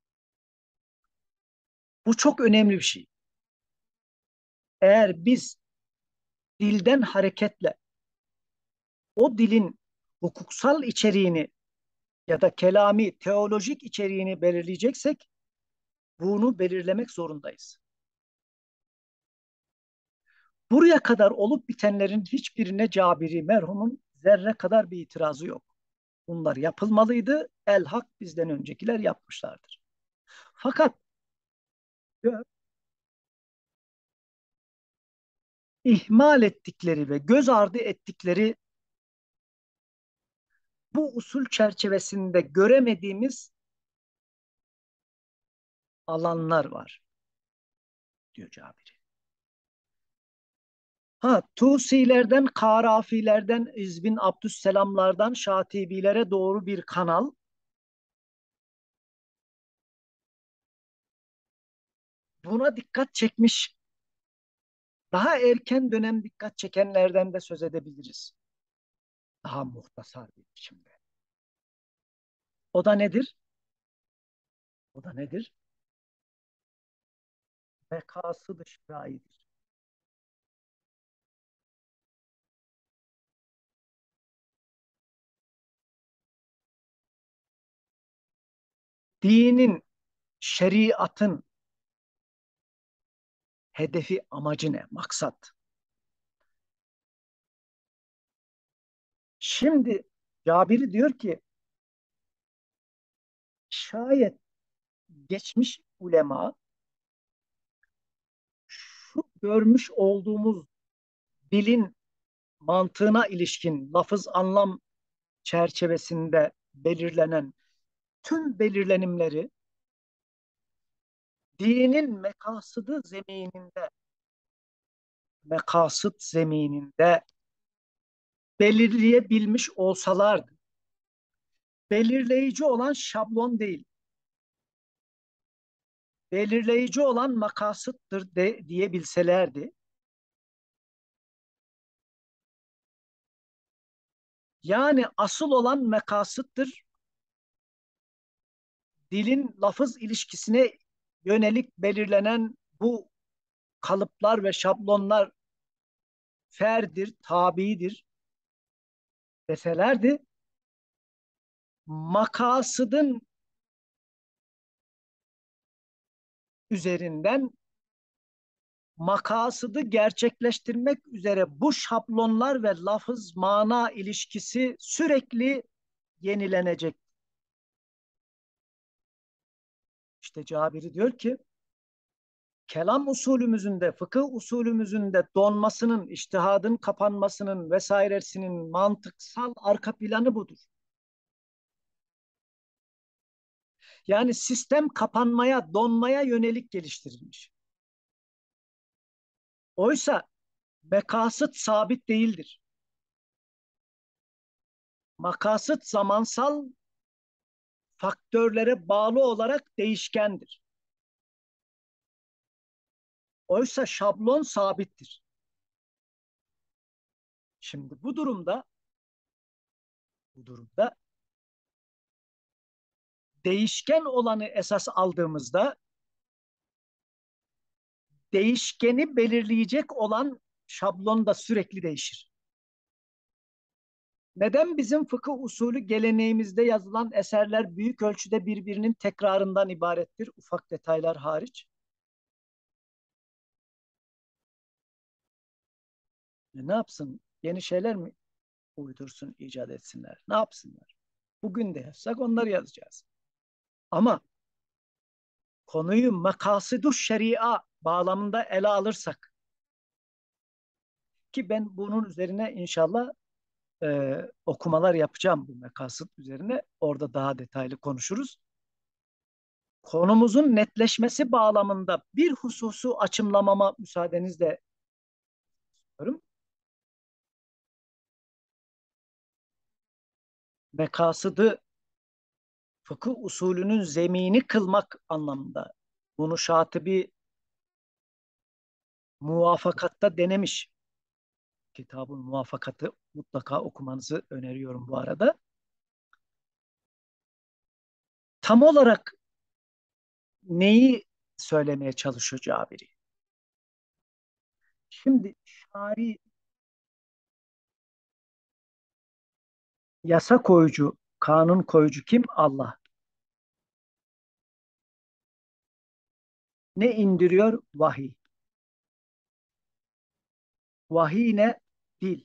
Speaker 1: Bu çok önemli bir şey. Eğer biz dilden hareketle o dilin hukuksal içeriğini ya da kelami, teolojik içeriğini belirleyeceksek bunu belirlemek zorundayız. Buraya kadar olup bitenlerin hiçbirine Cabiri merhumun zerre kadar bir itirazı yok. Bunlar yapılmalıydı. El hak bizden öncekiler yapmışlardır. Fakat ihmal ettikleri ve göz ardı ettikleri bu usul çerçevesinde göremediğimiz alanlar var diyor Cabiri. Ha, Tusilerden, Karafilerden, İzbin Abdüsselamlardan Şatibilere doğru bir kanal. Buna dikkat çekmiş. Daha erken dönem dikkat çekenlerden de söz edebiliriz. Daha muhtasar bir biçimde. O da nedir? O da nedir? Bekası şiraidir. Dinin, şeriatın hedefi, amacı ne? Maksat. Şimdi Cabiri diyor ki şayet geçmiş ulema şu görmüş olduğumuz dilin mantığına ilişkin lafız anlam çerçevesinde belirlenen tüm belirlenimleri dinin mekasıdı zemininde, mekasıt zemininde belirleyebilmiş olsalardı, belirleyici olan şablon değil, belirleyici olan makasıttır de, diyebilselerdi, yani asıl olan mekasıttır, dilin lafız ilişkisine yönelik belirlenen bu kalıplar ve şablonlar ferdir, tabidir deselerdi, makasıdın üzerinden makasıdı gerçekleştirmek üzere bu şablonlar ve lafız mana ilişkisi sürekli yenilenecek. İşte Cabiri diyor ki kelam usulümüzün de fıkıh usulümüzün de donmasının, içtihadın kapanmasının vesairesinin mantıksal arka planı budur. Yani sistem kapanmaya, donmaya yönelik geliştirilmiş. Oysa mekasıt sabit değildir. Makasıt zamansal faktörlere bağlı olarak değişkendir. Oysa şablon sabittir. Şimdi bu durumda bu durumda değişken olanı esas aldığımızda değişkeni belirleyecek olan şablon da sürekli değişir. Neden bizim fıkıh usulü geleneğimizde yazılan eserler büyük ölçüde birbirinin tekrarından ibarettir, ufak detaylar hariç? E ne yapsın? Yeni şeyler mi uydursun, icat etsinler? Ne yapsınlar? Bugün de yazsak onları yazacağız. Ama konuyu makasidu şeria bağlamında ele alırsak, ki ben bunun üzerine inşallah e, okumalar yapacağım bu mekasıt üzerine. Orada daha detaylı konuşuruz. Konumuzun netleşmesi bağlamında bir hususu açımlamama müsaadenizle istiyorum. Mekasıdı fıkıh usulünün zemini kılmak anlamında. Bunu Şatibi Muvafakat'ta denemiş. Kitabın Muvafakat'ı mutlaka okumanızı öneriyorum bu arada. Tam olarak neyi söylemeye çalışıyor Cabiri? Şimdi şari, yasa koyucu, kanun koyucu kim? Allah. Ne indiriyor? Vahiy. Vahiy ne? Dil.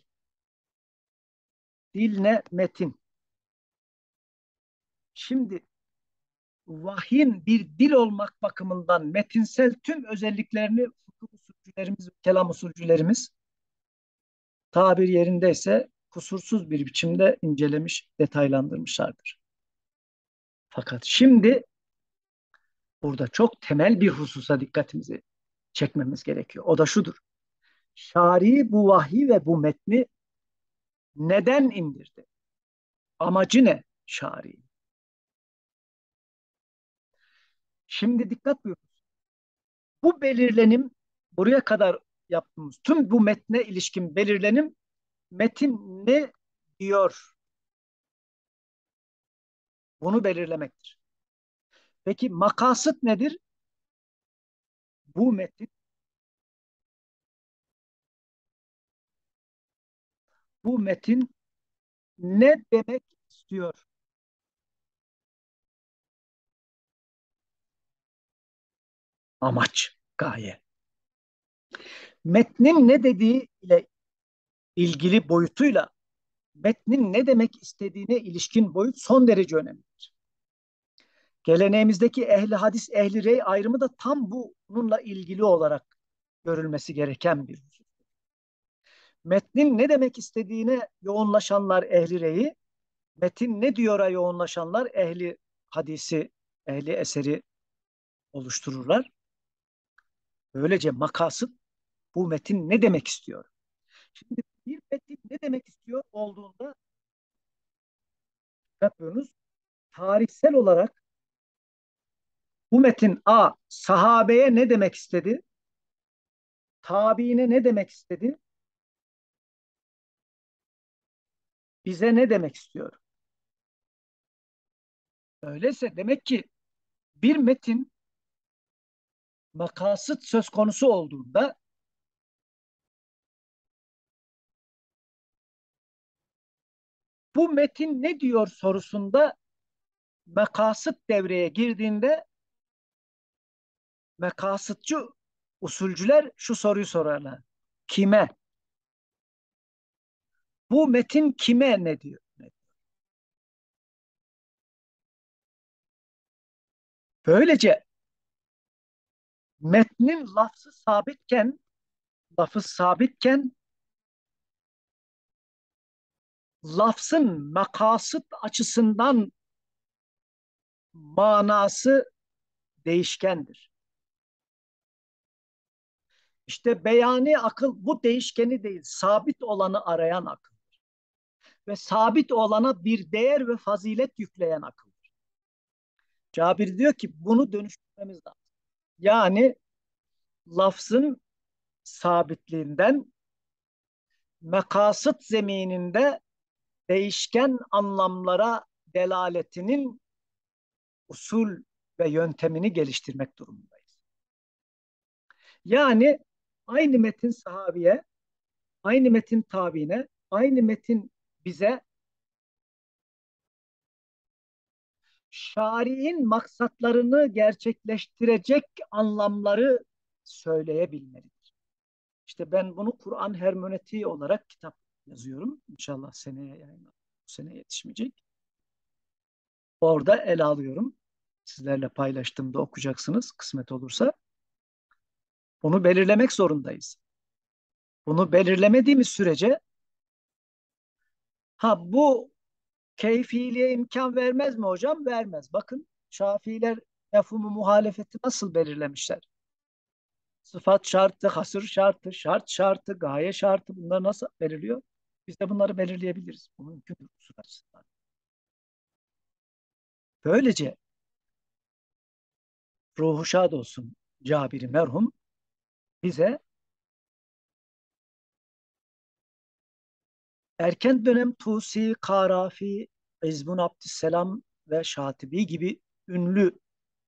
Speaker 1: Dil ne? Metin. Şimdi vahyin bir dil olmak bakımından metinsel tüm özelliklerini fıkıh usulcülerimiz, kelam usulcülerimiz tabir yerindeyse kusursuz bir biçimde incelemiş, detaylandırmışlardır. Fakat şimdi burada çok temel bir hususa dikkatimizi çekmemiz gerekiyor. O da şudur. Şari bu vahyi ve bu metni neden indirdi? Amacı ne şari? Şimdi dikkat buyurun. Bu belirlenim, buraya kadar yaptığımız tüm bu metne ilişkin belirlenim, metin ne diyor? Bunu belirlemektir. Peki makasıt nedir? Bu metin, bu metin ne demek istiyor? Amaç, gaye. Metnin ne dediği ile ilgili boyutuyla metnin ne demek istediğine ilişkin boyut son derece önemlidir. Geleneğimizdeki ehli hadis, ehli rey ayrımı da tam bununla ilgili olarak görülmesi gereken bir husus. Metnin ne demek istediğine yoğunlaşanlar ehli reyi, metin ne diyora yoğunlaşanlar ehli hadisi, ehli eseri oluştururlar. Böylece makasıt bu metin ne demek istiyor? Şimdi bir metin ne demek istiyor olduğunda yapıyorsunuz. Tarihsel olarak bu metin A sahabeye ne demek istedi? Tabiine ne demek istedi? Bize ne demek istiyor? Öyleyse demek ki bir metin makasıt söz konusu olduğunda bu metin ne diyor sorusunda makasıt devreye girdiğinde makasıtçı usulcüler şu soruyu sorarlar. Kime? Bu metin kime ne diyor? Böylece metnin lafzı sabitken, lafız sabitken lafzın makasıt açısından manası değişkendir. İşte beyani akıl bu değişkeni değil, sabit olanı arayan akıl ve sabit olana bir değer ve fazilet yükleyen akıl. Cabir diyor ki bunu dönüştürmemiz lazım. Yani lafzın sabitliğinden mekasıt zemininde değişken anlamlara delaletinin usul ve yöntemini geliştirmek durumundayız. Yani aynı metin sahabiye, aynı metin tabiine, aynı metin bize şari'in maksatlarını gerçekleştirecek anlamları söyleyebilmelidir. İşte ben bunu Kur'an hermeneutiği olarak kitap yazıyorum. İnşallah seneye yayınlanır. Bu sene yetişmeyecek. Orada ele alıyorum. Sizlerle paylaştığımda okuyacaksınız kısmet olursa. Bunu belirlemek zorundayız. Bunu belirlemediğimiz sürece ha bu keyfiliğe imkan vermez mi hocam? Vermez. Bakın Şafiiler mefhumu muhalefeti nasıl belirlemişler? Sıfat şartı, hasır şartı, şart şartı, gaye şartı bunlar nasıl belirliyor? Biz de bunları belirleyebiliriz. Bu mümkündür usul açısından. Böylece ruhu şad olsun Cabiri merhum bize erken dönem Tusi, Karafi, İzbun Abdüsselam ve Şatibi gibi ünlü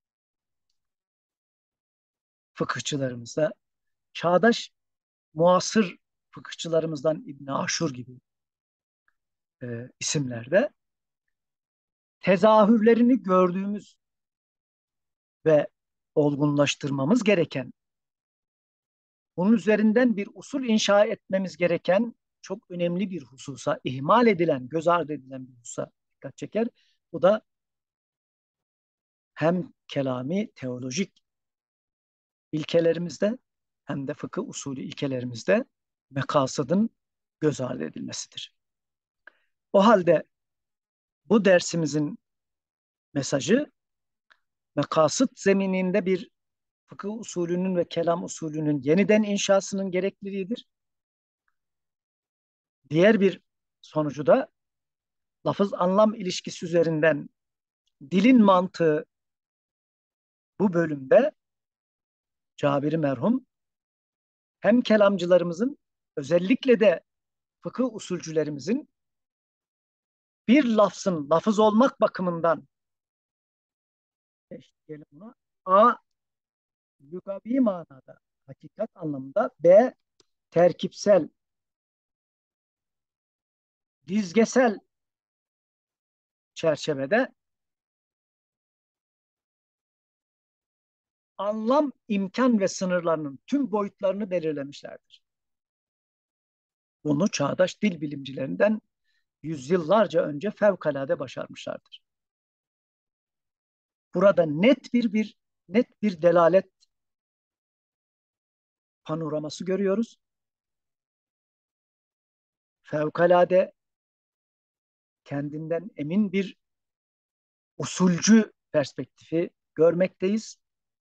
Speaker 1: fıkıhçılarımızda, çağdaş muasır fıkıhçılarımızdan İbn Aşur gibi e, isimlerde tezahürlerini gördüğümüz ve olgunlaştırmamız gereken, bunun üzerinden bir usul inşa etmemiz gereken çok önemli bir hususa, ihmal edilen, göz ardı edilen bir hususa dikkat çeker. Bu da hem kelami, teolojik ilkelerimizde hem de fıkıh usulü ilkelerimizde mekasıdın göz ardı edilmesidir. O halde bu dersimizin mesajı mekasıt zemininde bir fıkıh usulünün ve kelam usulünün yeniden inşasının gerekliliğidir. Diğer bir sonucu da lafız anlam ilişkisi üzerinden dilin mantığı bu bölümde Cabiri merhum hem kelamcılarımızın özellikle de fıkıh usulcülerimizin bir lafzın lafız olmak bakımından işte buna A lügavi manada hakikat anlamında B terkipsel dizgesel çerçevede anlam, imkan ve sınırlarının tüm boyutlarını belirlemişlerdir. Bunu çağdaş dil bilimcilerinden yüzyıllarca önce fevkalade başarmışlardır. Burada net bir bir net bir delalet panoraması görüyoruz. Fevkalade kendinden emin bir usulcü perspektifi görmekteyiz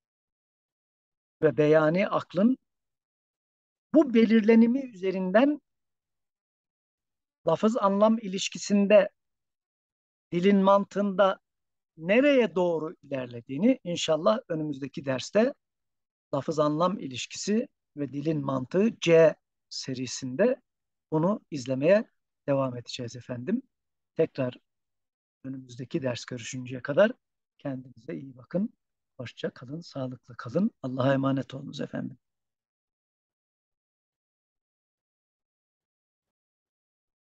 Speaker 1: ve beyani aklın bu belirlenimi üzerinden lafız anlam ilişkisinde dilin mantığında nereye doğru ilerlediğini inşallah önümüzdeki derste lafız anlam ilişkisi ve dilin mantığı C serisinde bunu izlemeye devam edeceğiz efendim. Tekrar önümüzdeki ders görüşünceye kadar kendinize iyi bakın. Hoşça kalın, sağlıklı kalın. Allah'a emanet olunuz efendim.